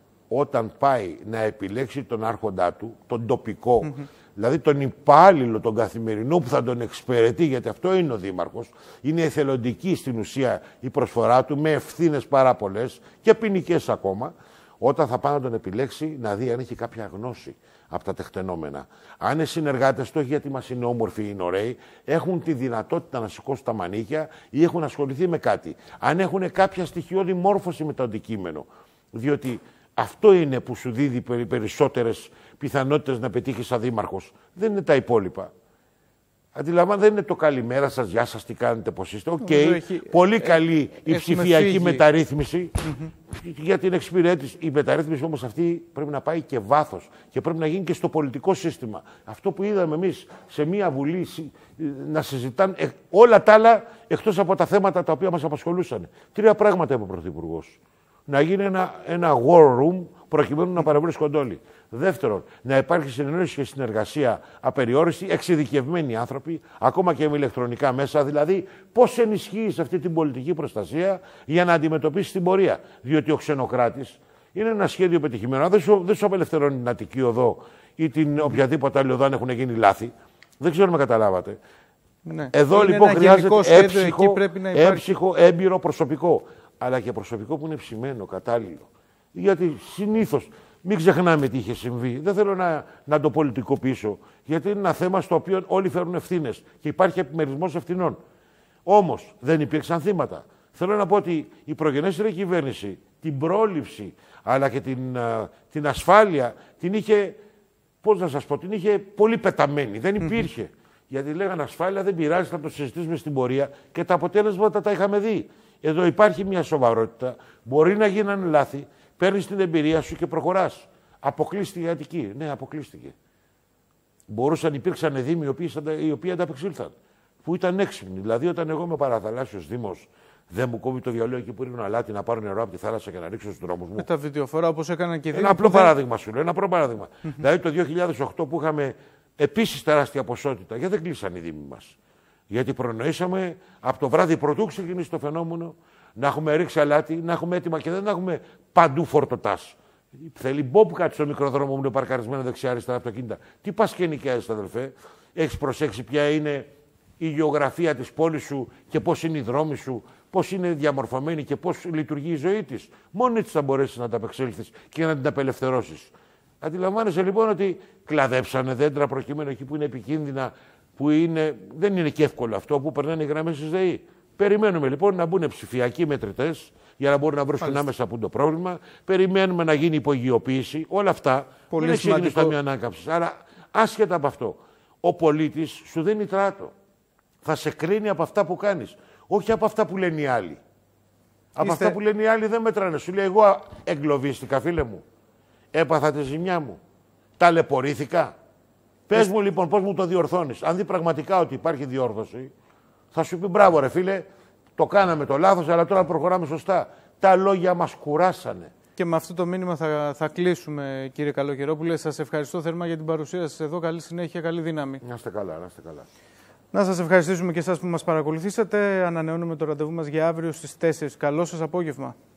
όταν πάει να επιλέξει τον άρχοντά του, τον τοπικό, mm-hmm. δηλαδή τον υπάλληλο, τον καθημερινό που θα τον εξυπηρετεί, γιατί αυτό είναι ο δήμαρχος, είναι εθελοντική στην ουσία η προσφορά του, με ευθύνες πάρα πολλές και ποινικές ακόμα, όταν θα πάει να τον επιλέξει, να δει αν έχει κάποια γνώση από τα τεκτενόμενα. Αν είναι συνεργάτες του, όχι γιατί μας είναι όμορφοι, είναι ωραίοι, έχουν τη δυνατότητα να σηκώσουν τα μανίκια ή έχουν ασχοληθεί με κάτι. Αν έχουν κάποια στοιχειώδη μόρφωση με το αντικείμενο. Διότι αυτό είναι που σου δίδει περισσότερες πιθανότητες να πετύχεις σαν δήμαρχος. Δεν είναι τα υπόλοιπα. Αντιλαμβάνομαι, δεν είναι το καλημέρα σας, γεια σας, τι κάνετε, πώς είστε. Οκ, okay, πολύ ε, καλή ε, η ψηφιακή φύγει. μεταρρύθμιση mm-hmm. για την εξυπηρέτηση. Η μεταρρύθμιση όμως αυτή πρέπει να πάει και βάθος και πρέπει να γίνει και στο πολιτικό σύστημα. Αυτό που είδαμε εμείς σε μία βουλή να συζητάνε ε, όλα τα άλλα εκτός από τα θέματα τα οποία μας απασχολούσαν. Τρία πράγματα είπε ο Πρωθυπουργός. Να γίνει ένα, ένα war room προκειμένου να παρευρίσκονται όλοι. Δεύτερον, να υπάρχει συνεννόηση και συνεργασία απεριόριστη, εξειδικευμένοι άνθρωποι, ακόμα και με ηλεκτρονικά μέσα. Δηλαδή, πώς ενισχύεις αυτή την πολιτική προστασία για να αντιμετωπίσεις την πορεία. Διότι ο ξενοκράτης είναι ένα σχέδιο πετυχημένο. Δεν σου, δεν σου απελευθερώνει την Αττική Οδό ή την οποιαδήποτε άλλη οδό αν έχουν γίνει λάθη. Δεν ξέρω αν με καταλάβατε. Ναι. Εδώ είναι λοιπόν χρειάζεται έψυχο, έψυχο, έμπειρο προσωπικό. Αλλά και προσωπικό που είναι ψημένο, κατάλληλο. Γιατί συνήθως, μην ξεχνάμε τι είχε συμβεί. Δεν θέλω να, να το πολιτικοποιήσω, γιατί είναι ένα θέμα στο οποίο όλοι φέρουν ευθύνες και υπάρχει επιμερισμός ευθυνών. Όμως δεν υπήρξαν θύματα. Θέλω να πω ότι η προγενέστερη κυβέρνηση την πρόληψη αλλά και την, uh, την ασφάλεια την είχε, πώς να σας πω, την είχε πολύ πεταμένη. Δεν υπήρχε. Mm-hmm. Γιατί λέγανε ασφάλεια, δεν πειράζει, θα το συζητήσουμε στην πορεία και τα αποτέλεσματα τα είχαμε δει. Εδώ υπάρχει μια σοβαρότητα. Μπορεί να γίνανε λάθη, παίρνει την εμπειρία σου και προχωρά. Αποκλείστηκε η Αττική. Ναι, αποκλείστηκε. Μπορούσαν, υπήρξαν δήμοι οι οποίοι, οι οποίοι ανταπεξήλθαν. Που ήταν έξυπνοι. Δηλαδή, όταν εγώ είμαι παραθαλάσσιος δήμος, δεν μου κόβει το βιολέο εκεί που ρίχνω αλάτι να πάρω νερό από τη θάλασσα και να ρίξω στους δρόμους μου. Με τα βιντεοφορά όπως έκαναν και οι δήμοι. Ένα απλό παράδειγμα σου λέω. Ένα απλό παράδειγμα. Δηλαδή, το δύο χιλιάδες οκτώ που είχαμε επίσης τεράστια ποσότητα, γιατί δεν κλείσαν οι δήμοι μας. Γιατί προνοήσαμε από το βράδυ πρωτού ξεκινήσει το φαινόμενο να έχουμε ρίξει αλάτι, να έχουμε έτοιμα και δεν έχουμε παντού φορτωτάς. Θέλει μπόμπκατ στο μικρό δρόμο μου είναι παρκαρισμένα δεξιά-αριστερά αυτοκίνητα. Τι πας και νοικιάζεις, αδελφέ. Έχεις προσέξει ποια είναι η γεωγραφία της πόλης σου και πώς είναι οι δρόμοι σου, πώς είναι διαμορφωμένη και πώς λειτουργεί η ζωή της. Μόνο έτσι θα μπορέσεις να ανταπεξέλθεις και να την απελευθερώσεις. Αντιλαμβάνεσαι λοιπόν ότι κλαδέψανε δέντρα προκειμένου εκεί που είναι επικίνδυνα, που είναι, δεν είναι και εύκολο αυτό, που περνάνε οι γραμμές της ΔΕΗ. Περιμένουμε λοιπόν να μπουν ψηφιακοί μετρητές για να μπορούν να βρίσκουν άμεσα που είναι το πρόβλημα. Περιμένουμε να γίνει υπογειοποίηση. Όλα αυτά πολύ δεν έχει γίνει στο Ταμείο σημαντικό. Ανάκαμψης. Άρα, άσχετα από αυτό, ο πολίτης σου δίνει τράτο. Θα σε κρίνει από αυτά που κάνεις. Όχι από αυτά που λένε οι άλλοι. Από Είστε... αυτά που λένε οι άλλοι δεν μετράνε. Σου λέει, εγώ εγκλωβίστηκα, φίλε μου. Έπαθα τη ζημιά μου. Ταλαιπωρήθηκα. Πες μου λοιπόν πώς μου το διορθώνεις. Αν δει πραγματικά ότι υπάρχει διόρθωση, θα σου πει μπράβο ρε φίλε, το κάναμε το λάθος, αλλά τώρα προχωράμε σωστά. Τα λόγια μας κουράσανε. Και με αυτό το μήνυμα θα, θα κλείσουμε, κύριε Καλοκαιρόπουλε. Σας ευχαριστώ θερμά για την παρουσία σας εδώ. Καλή συνέχεια, καλή δύναμη. Να είστε καλά, να είστε καλά. Να σας ευχαριστήσουμε και εσάς που μας παρακολουθήσατε. Ανανεώνουμε το ραντεβού μας για αύριο στις τέσσερις. Καλό σας απόγευμα.